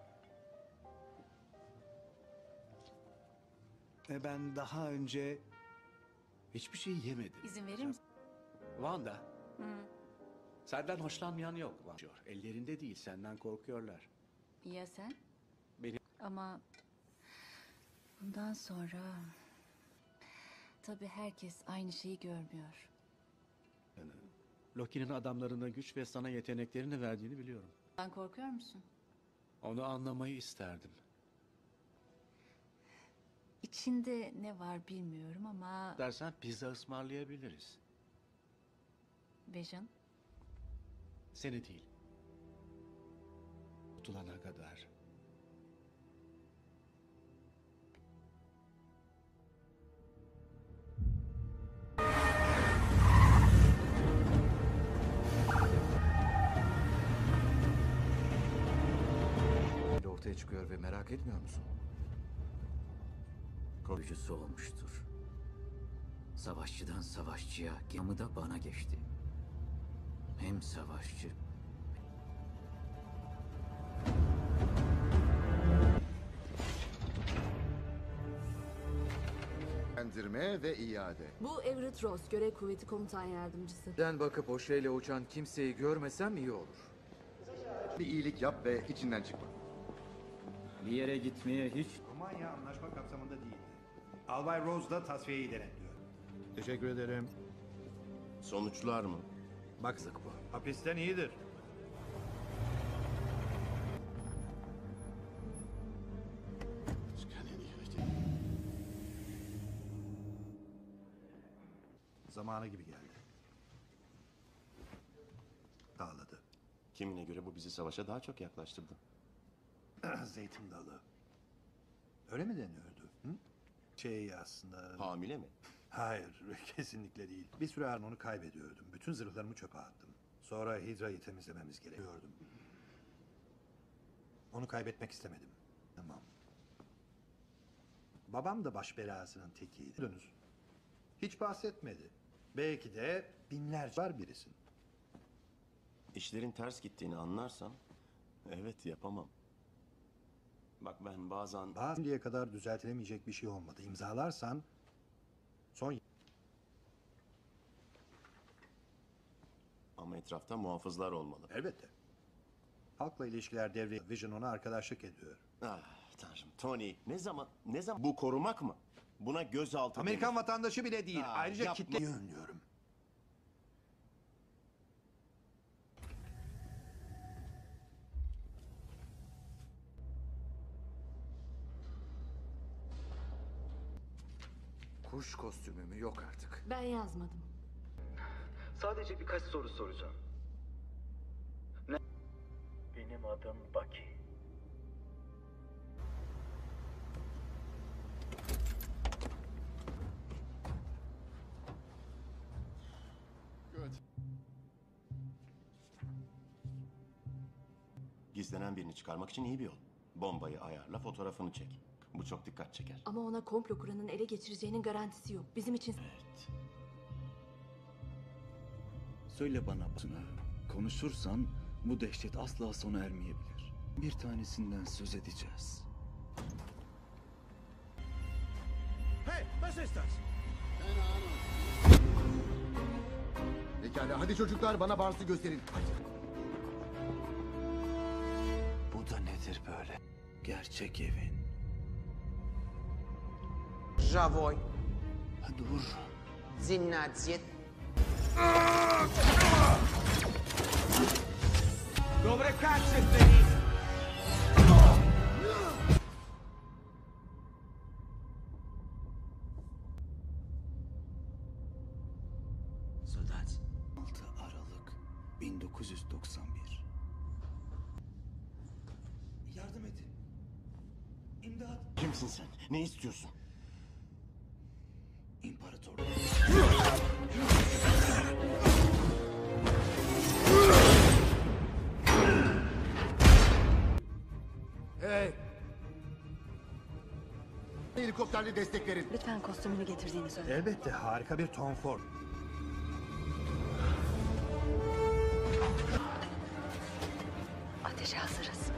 Ben daha önce hiçbir şey yemedim. İzin verir misin? Wanda, Hı. senden hoşlanmayan yok. Ellerinde değil, senden korkuyorlar. Ya sen? Benim... Ama bundan sonra... Tabii herkes aynı şeyi görmüyor. Loki'nin adamlarına güç ve sana yeteneklerini verdiğini biliyorum. Sen korkuyor musun? Onu anlamayı isterdim. İçinde ne var bilmiyorum ama... Dersen pizza ısmarlayabiliriz. Vision, Seni değil. Kurtulana kadar. Ortaya çıkıyor ve merak etmiyor musun? Koruyucusu olmuştur. Savaşçıdan savaşçıya, gamı da bana geçti. Hem savaşçı... Ve iade. Bu Everett Ross, görev kuvveti komutan yardımcısı. Ben bakıp o şeyle uçan kimseyi görmesem iyi olur. Bir iyilik yap ve içinden çıkma. Bir yere gitmeye hiç... Romanya anlaşma kapsamında değildi. Albay Rose da tasfiyeyi denetliyor. Teşekkür ederim. Sonuçlar mı? Baksak bu. Hapisten iyidir. Zamanı gibi geldi. Dağladı. Kimine göre bu bizi savaşa daha çok yaklaştırdı. Zeytin dalı. Öyle mi deniyordu? Hı? Aslında... Hamile mi? Hayır, kesinlikle değil. Bir süre Arno'nu kaybediyordum. Bütün zırhlarımı çöpe attım. Sonra Hydra'yı temizlememiz gerekiyordu. Onu kaybetmek istemedim. Tamam. Babam da baş belasının tekiydi. Dönüz. Hiç bahsetmedi. Belki de binlerce var birisin. İşlerin ters gittiğini anlarsam, evet yapamam. Bak ben bazen... Şimdiye kadar düzeltilemeyecek bir şey olmadı. İmzalarsan son... Ama etrafta muhafızlar olmalı. Elbette. Halkla ilişkiler devreye... Vision ona arkadaşlık ediyor. Ah tanrım Tony, ne zaman bu korumak mı? Buna gözaltı Amerikan denir. vatandaşı bile değil. Ayrıca yapma. kitleyi önlüyorum. Kuş kostümü mü? Yok artık. Ben yazmadım. Sadece birkaç soru soracağım. Benim adım Bucky. Gizlenen birini çıkarmak için iyi bir yol. Bombayı ayarla, fotoğrafını çek. Bu çok dikkat çeker. Ama ona komplo kuranın ele geçireceğinin garantisi yok. Bizim için... Evet. Söyle bana, konuşursan bu dehşet asla sona ermeyebilir. Bir tanesinden söz edeceğiz. Hey, was ist das? Pekala, hadi çocuklar bana Barnes'ı gösterin. Hadi. Bu da nedir böyle? Gerçek evin. Javoy. Dur. 17. Dobre kaçete! Soldat. 6 Aralık 1991. Yardım edin. İmdat. Kimsin sen? Ne istiyorsun? İmparator. Hey! Helikopterli destek verin. Lütfen kostümünü getirdiğini söyle. Elbette harika bir Tom Ford. Ateşe hazırız.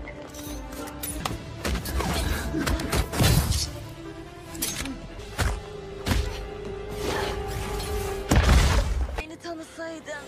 Beni tanısaydın.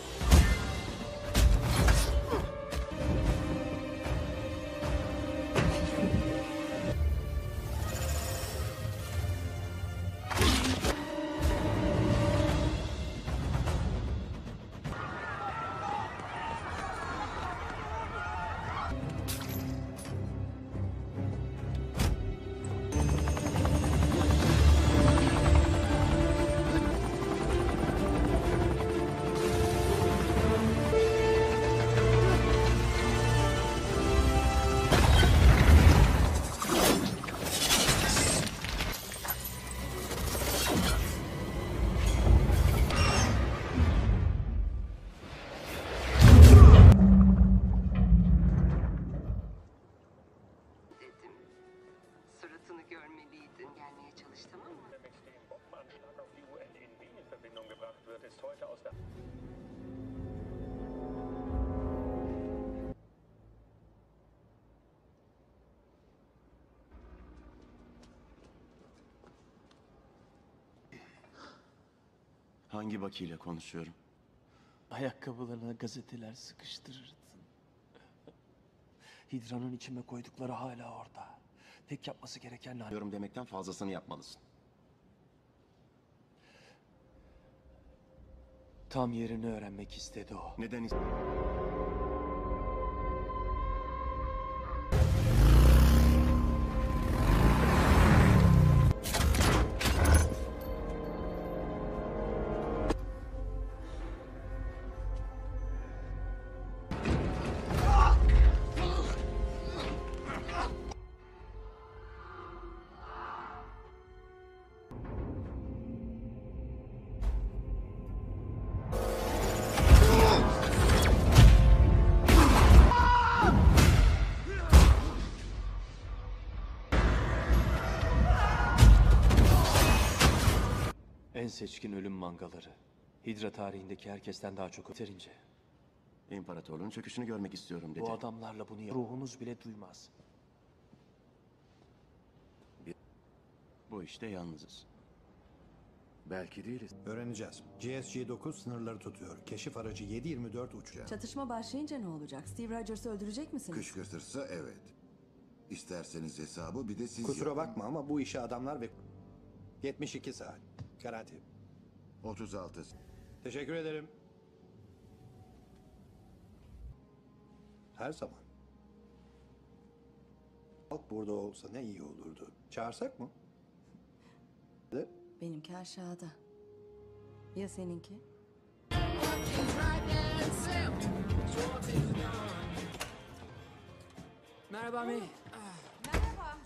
Suratını görmeliydin. Gelmeye çalış, tamam mı? Hangi bakiyle konuşuyorum? Ayakkabılarına gazeteler sıkıştırırdın. Hidra'nın içime koydukları hala orada. Tek yapması gereken Yorum demekten fazlasını yapmalısın. tam yerini öğrenmek istedi o. Neden En seçkin ölüm mangaları. Hidra tarihindeki herkesten daha çok yeterince. İmparatorluğun çöküşünü görmek istiyorum dedi. Bu adamlarla bunu ruhunuz bile duymaz. Bu işte yalnızız. Belki değiliz. Öğreneceğiz. GSG-9 sınırları tutuyor. Keşif aracı 7/24 uçuyor. Çatışma başlayınca ne olacak? Steve Rogers'ı öldürecek misiniz? Kışkırtırsa evet. İsterseniz hesabı bir de siz Kusura yapın. bakma ama bu işi adamlar ve... 72 saat. Garanti. 36. Teşekkür ederim. Her zaman. Halk burada olsa ne iyi olurdu. Çağırsak mı? De. Benimki aşağıda. Ya seninki? Merhaba May. Merhaba.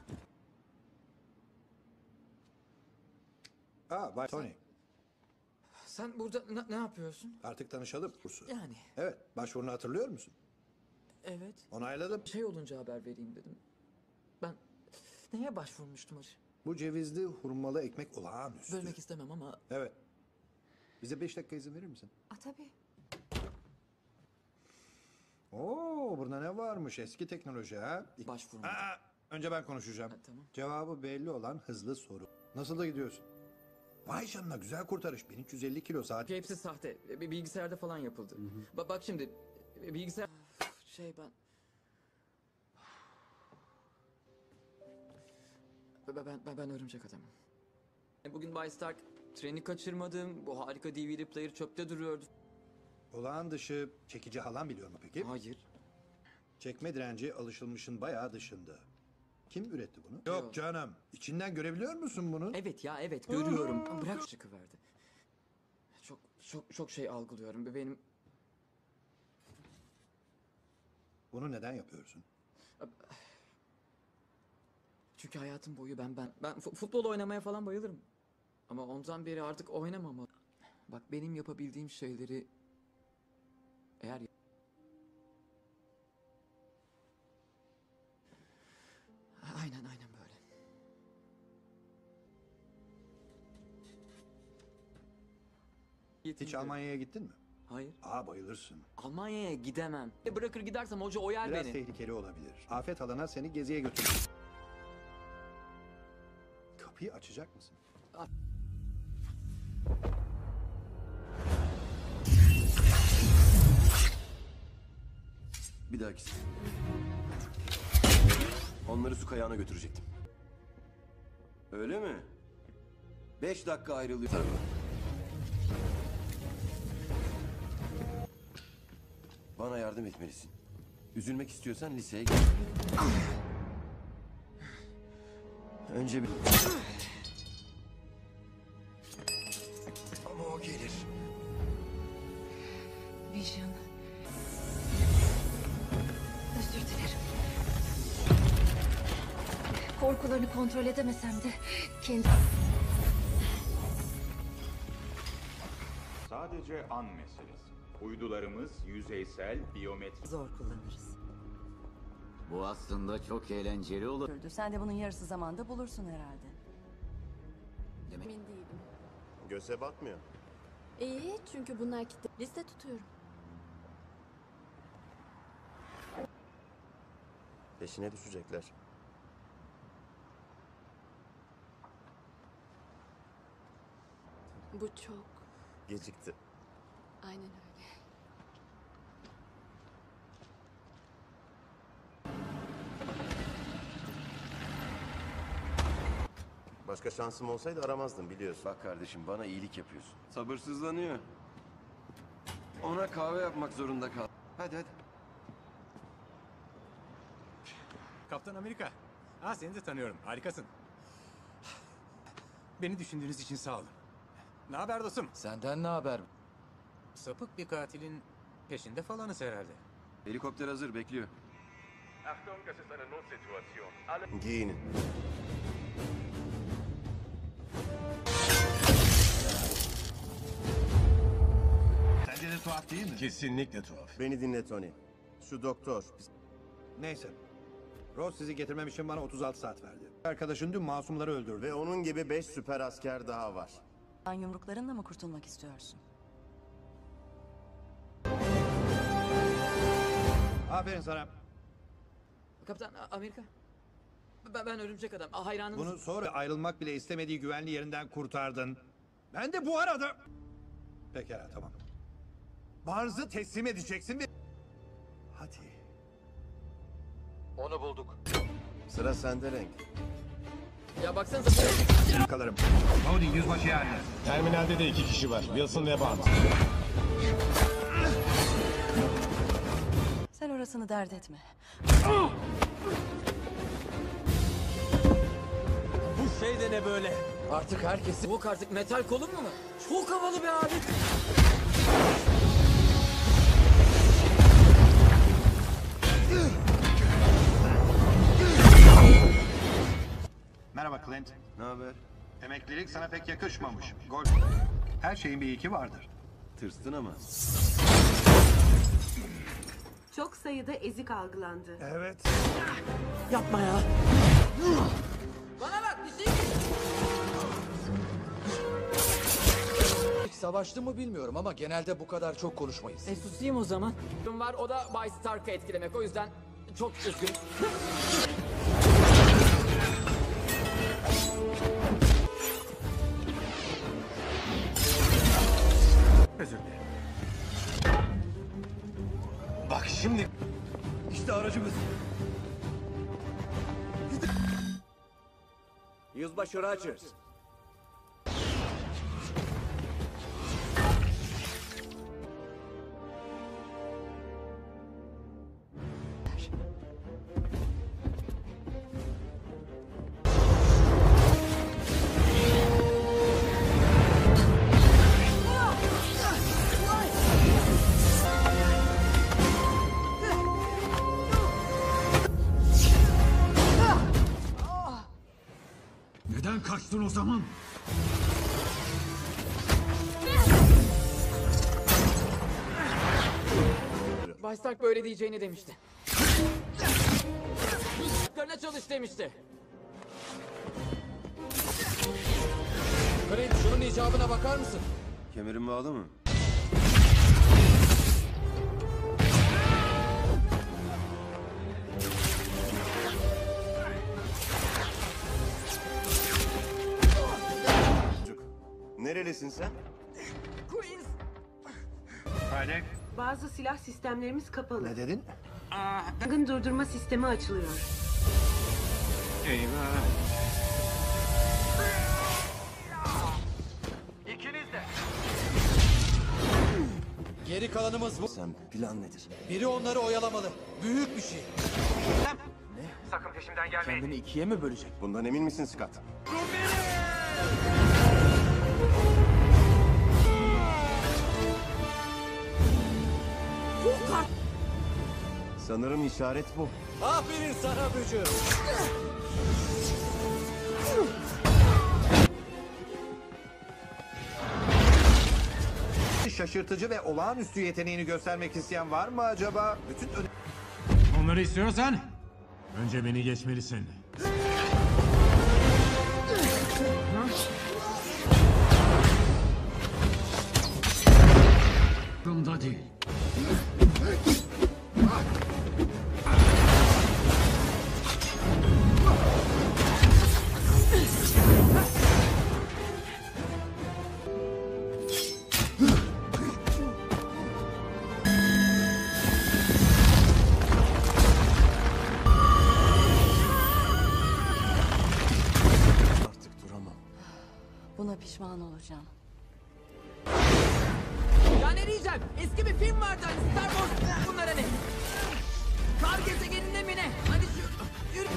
Bay Tony. Sen burada ne yapıyorsun? Artık tanışalım. Yani. Evet. Başvurunu hatırlıyor musun? Evet. Onayladım. Şey olunca haber vereyim dedim. Ben neye başvurmuştum acı? Bu cevizli hurmalı ekmek olağanüstü. Bölmek istemem ama... Evet. Bize 5 dakika izin verir misin? Tabii. Oo, burada ne varmış? Eski teknoloji ha? Başvurmadım. Önce ben konuşacağım. Tamam. Cevabı belli olan hızlı soru. Nasıl da gidiyorsun? Vay canına, güzel kurtarış. 1350 kilo saat. Hepsi sahte. Bilgisayarda falan yapıldı. Bak şimdi bilgisayar... Ben örümcek adamım. Bugün Bay Stark treni kaçırmadım. Bu harika DVD player çöpte duruyordu. Olağan dışı çekici halan biliyor mu peki? Hayır. Çekme direnci alışılmışın bayağı dışında. Kim üretti bunu? Yok canım. İçinden görebiliyor musun bunu? Evet ya, evet görüyorum. Bırak çıkıverdi. Çok şey algılıyorum. Benim... Bunu neden yapıyorsun? Çünkü hayatım boyu ben futbol oynamaya falan bayılırım. Ama ondan beri artık oynamam. Bak benim yapabildiğim şeyleri eğer aynen böyle. Hiç Almanya'ya gittin mi? Hayır. Bayılırsın. Almanya'ya gidemem. Bırakır gidersem hoca oyar Biraz beni. tehlikeli olabilir. Afet alana seni geziye götürür. Kapıyı açacak mısın? Bir dahakisi. Onları su kayağına götürecektim. Öyle mi? 5 dakika ayrılıyor. Tabii. Bana yardım etmelisin. Üzülmek istiyorsan liseye gel. Önce bir... Ama o gelir. Vision. Özür dilerim. Korkularını kontrol edemesem de kendi... Sadece an meselesi. Uydularımız yüzeysel biyometrik... Zor kullanırız. Bu aslında çok eğlenceli olur. Sen de bunun yarısı zamanda bulursun herhalde. Demek Emin değilim. Göze batmıyor. İyi çünkü bunlar liste tutuyorum. Peşine düşecekler. Bu çok. Gecikti. Aynen öyle. Başka şansım olsaydı aramazdım biliyorsun. Bak kardeşim bana iyilik yapıyorsun. Sabırsızlanıyor. Ona kahve yapmak zorunda kal. Hadi. Kaptan Amerika. Seni de tanıyorum. Harikasın. Beni düşündüğünüz için sağ olun. Ne haber dostum? Senden ne haber? Sapık bir katilin peşinde falanız herhalde. Helikopter hazır bekliyor. Giyinin. Sence de tuhaf değil mi? Kesinlikle tuhaf. Beni dinle Tony. Şu doktor. Neyse. Ross sizi getirmem için bana 36 saat verdi. Arkadaşın dün masumları öldürdü. Ve onun gibi 5 süper asker daha var. Sen yumruklarınla mı kurtulmak istiyorsun? Aferin sana. Kaptan Amerika. Ben örümcek adam. Hayranınız. Bunu sonra ayrılmak bile istemediği güvenli yerinden kurtardın. Ben de bu arada... Pekala tamam. Barnes'ı teslim edeceksin ve... Hadi. Onu bulduk. Sıra sende renk. Ya baksanıza. Kalırım. Loading yüzbaşı yani. Terminalde de 2 kişi var. Wilson ve Bond. Sen orasını dert etme. Bu şey de ne böyle? Artık herkes... Yok artık metal kolun mu? Çok havalı bir alet. Merhaba Clint. Ne haber? Emeklilik sana pek yakışmamış. Gol. Her şeyin bir ilki vardır. Tırstın ama. Çok sayıda ezik algılandı. Evet. Yapma ya. Bana bak bir şey... Hiç savaştı mı bilmiyorum ama genelde bu kadar çok konuşmayız. Susayım o zaman. Var o da Bay Stark'ı etkilemek. O yüzden çok üzgün. Özür dilerim. Bak şimdi. İşte aracımız. Yüzbaşı Rogers. Neden kaçtın o zaman? Bay Stark böyle diyeceğini demişti. Karına çalış demişti. Clint şunun icabına bakar mısın? Kemerin bağlı mı? Nerelisin sen? Queens. Friday. Bazı silah sistemlerimiz kapalı. Ne dedin? Yangın durdurma sistemi açılıyor. Eyvah. İkiniz de. Geri kalanımız bu. Sen plan nedir? Biri onları oyalamalı. Büyük bir şey. Sakın peşimden gelmeyin. Kendini ikiye mi bölecek? Bundan emin misin Scott? Sanırım işaret bu. Aferin sana bücür. Şaşırtıcı ve olağanüstü yeteneğini göstermek isteyen var mı acaba? Bütün Onları istiyorsan önce beni geçmelisin. Bunda değil. Buna pişman olacağım. Ya ne diyeceğim? Eski bir film vardı hani Star Wars. Bunlara ne? Kar gezegeninde mi ne? Hadi şu... Yürü.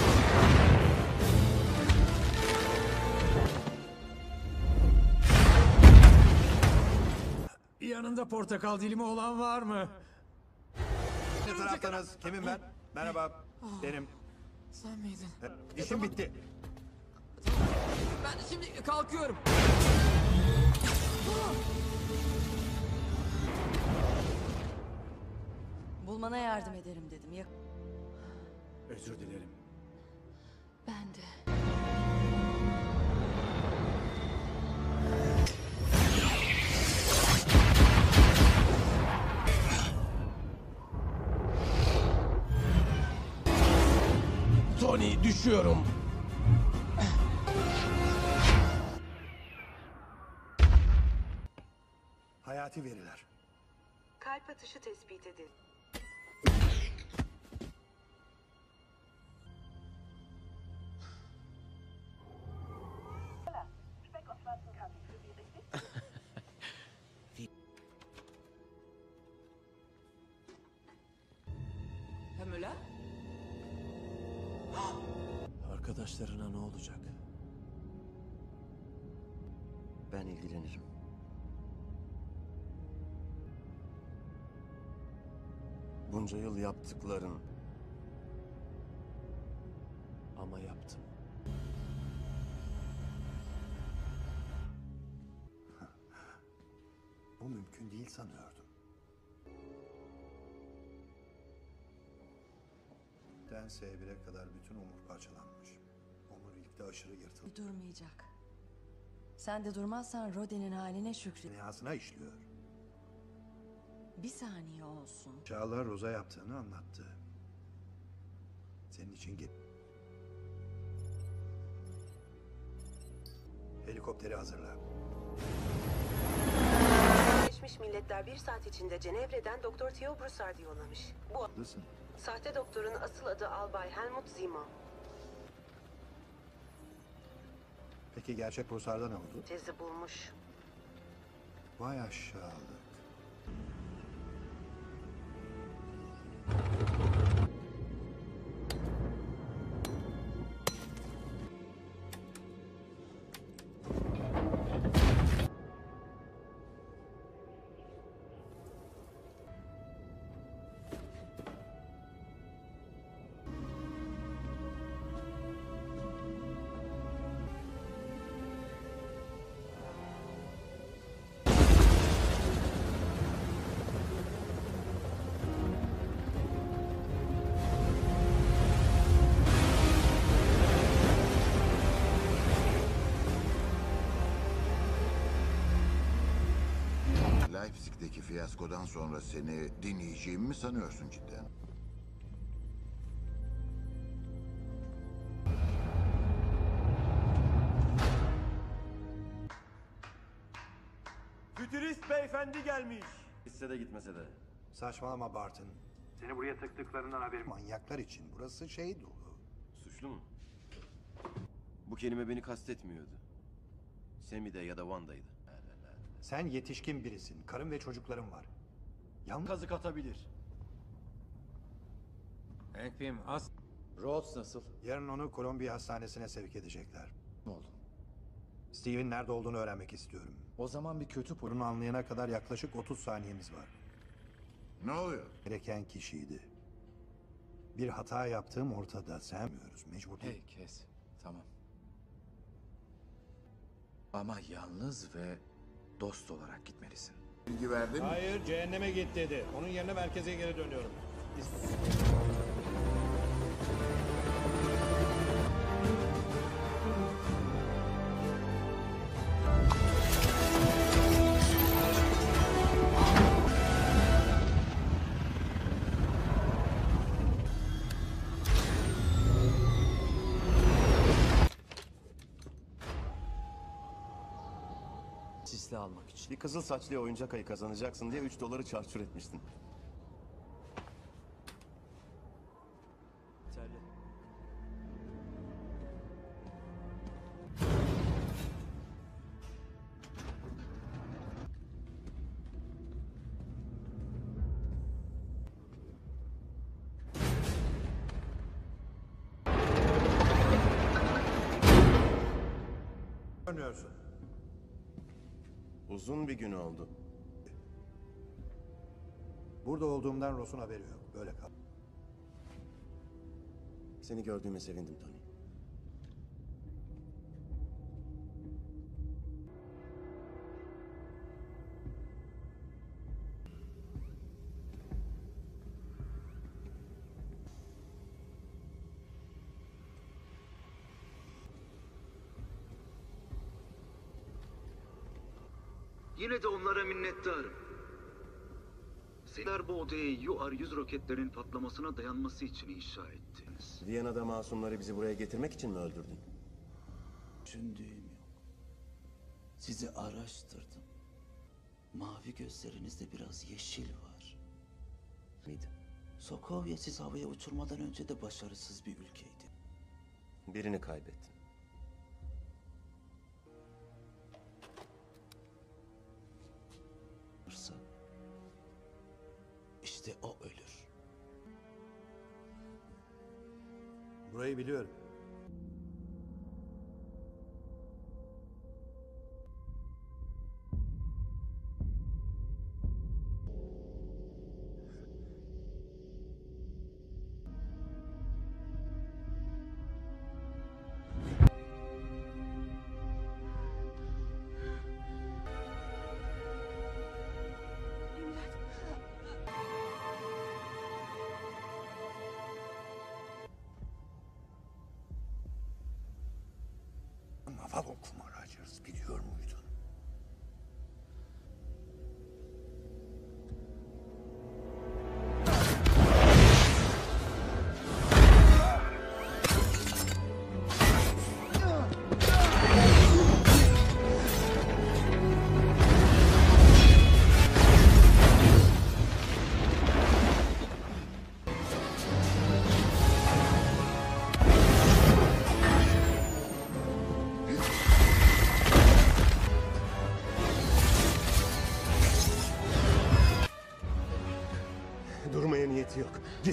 Yanında portakal dilimi olan var mı? Ne taraftanız? Kimim ben? Merhaba. Benim. Sen miydin? İşim bitti. Ben şimdi kalkıyorum. Bulmana yardım ederim dedim. Ya... Özür dilerim. Ben de. Tony düşüyorum. Hayati veriler. Kalp atışı tespit edildi. Pamela? Arkadaşlarına ne olacak? Ben ilgilenirim. Bunca yıl yaptıkların. Ama yaptım. Bu mümkün değil sanıyordum. Den S1'e kadar bütün omur parçalanmış. Omurilikte aşırı yırtılmış. Durmayacak. Sen de durmazsan Rodin'in haline şükret. Dünyasına işliyor. Bir saniye olsun. Çağlar Roza yaptığını anlattı. Senin için git. Helikopteri hazırla. Birleşmiş Milletler 1 saat içinde Cenevre'den Doktor Theo Broussard'ı yollamış. Bu Haklısın. sahte doktorun asıl adı Albay Helmut Zimo. Peki gerçek Broussard'a ne oldu? Tezi bulmuş. Vay aşağılık. Leipzig'teki fiyaskodan sonra seni dinleyeceğimi mi sanıyorsun cidden? Fütürist beyefendi gelmiş. Gitse de gitmese de. Saçmalama Barton. Seni buraya tıktıklarından haberim. Manyaklar için burası şey dolu. Suçlu mu? Bu kelime beni kastetmiyordu. Semi'de ya da Wanda'ydı. Sen yetişkin birisin. Karın ve çocukların var. Kazık atabilir. Hank Pym, Rhodes nasıl? Yarın onu Kolombiya Hastanesi'ne sevk edecekler. Ne oldu? Steve'in nerede olduğunu öğrenmek istiyorum. O zaman bir kötü Bunu anlayana kadar yaklaşık 30 saniyemiz var. Ne oluyor? Gereken kişiydi. Bir hata yaptığım ortada. Sevmiyoruz. Mecbur değil. Hey kes. Tamam. Ama yalnız ve dost olarak gitmelisin. Bilgi verdin mi? Hayır, cehenneme git dedi. Onun yerine merkeze geri dönüyorum. Sisli almak için. Bir kızıl saçlıya oyuncak ayı kazanacaksın diye $3 çarçur etmiştin. Dönüyorsun. Uzun bir gün oldu. Burada olduğumdan Ross'un haberi yok. Böyle kal. Seni gördüğüme sevindim Tony. Yine de onlara minnettarım. Sizler bu odayı UR-100 roketlerin patlamasına dayanması için inşa ettiniz. Viyana'da masumları bizi buraya getirmek için mi öldürdün? Düşündüğüm yok. Sizi araştırdım. Mavi gözlerinizde biraz yeşil var. Miydi? Sokovya sizi havaya uçurmadan önce de başarısız bir ülkeydi. Birini kaybettin. İşte o ölür. Burayı biliyorum. Naval okuma Rogers, biliyor muydun? Durmaya niyeti yok. Git.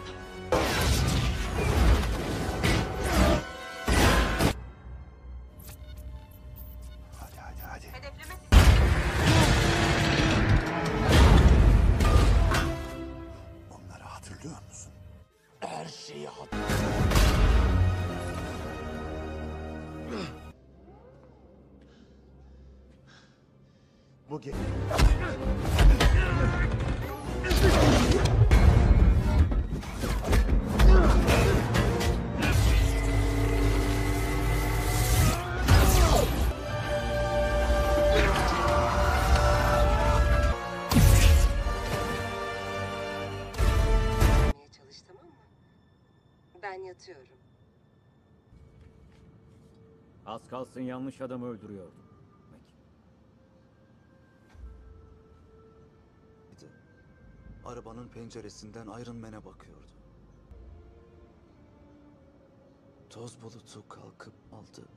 Hadi. Onları hatırlıyor musun? Her şeyi Bu gece. Çalış, tamam mı? Ben yatıyorum. Az kalsın yanlış adamı öldürüyordum. arabanın penceresinden Iron Man'e bakıyordu. Toz bulutu kalkıp aldı.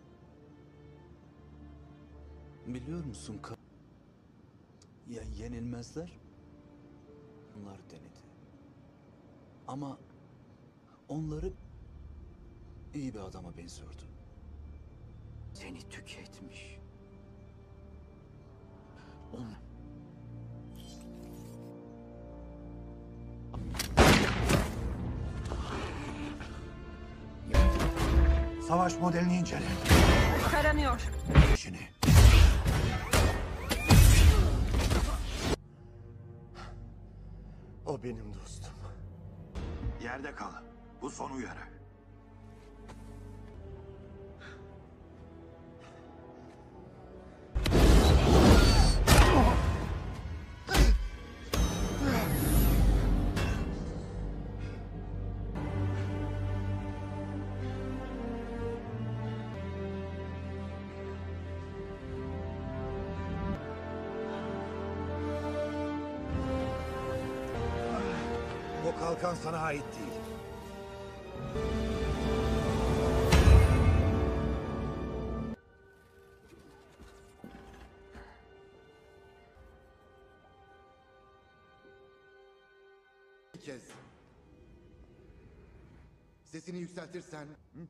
Biliyor musun ya yenilmezler? Onlar denedi. Ama onları iyi bir adama benziyordu. Seni tüketmiş. Onu Savaş modelini incele. Taranıyor. İşini. O benim dostum. Yerde kal. Bu son uyarı. O kalkan sana ait değil. Bir kez. Sesini yükseltirsen... Hı?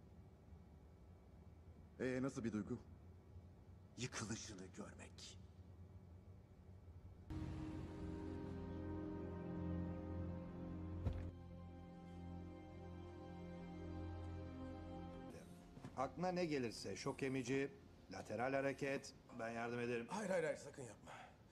Nasıl bir duygu? Yıkılışını görmek. Aklına ne gelirse şok emici, lateral hareket, ben yardım ederim. Hayır hayır hayır sakın yapma.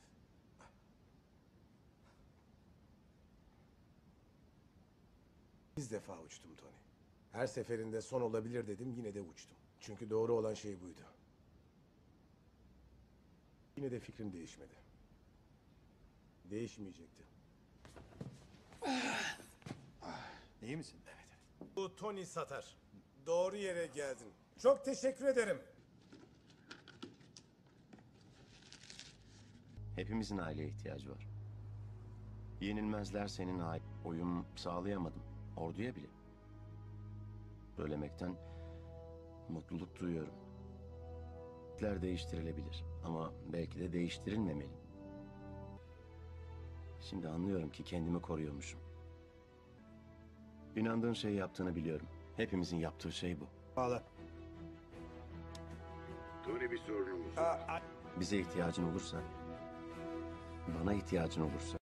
Bir defa uçtum Tony. Her seferinde son olabilir dedim yine de uçtum. Çünkü doğru olan şey buydu. Yine de fikrim değişmedi. Değişmeyecekti. İyi misin? Evet. Bu Tony Satar. Doğru yere geldin. Çok teşekkür ederim. Hepimizin aileye ihtiyacı var. Yenilmezler senin ait. Uyum sağlayamadım. Orduya bile. Söylemekten mutluluk duyuyorum. Değiştirilebilir ama belki de değiştirilmemeli. Şimdi anlıyorum ki kendimi koruyormuşum. İnandığın şeyi yaptığını biliyorum. Hepimizin yaptığı şey bu. Bağla. Tony bir sorunumuz var. Bize ihtiyacın olursa, bana ihtiyacın olursa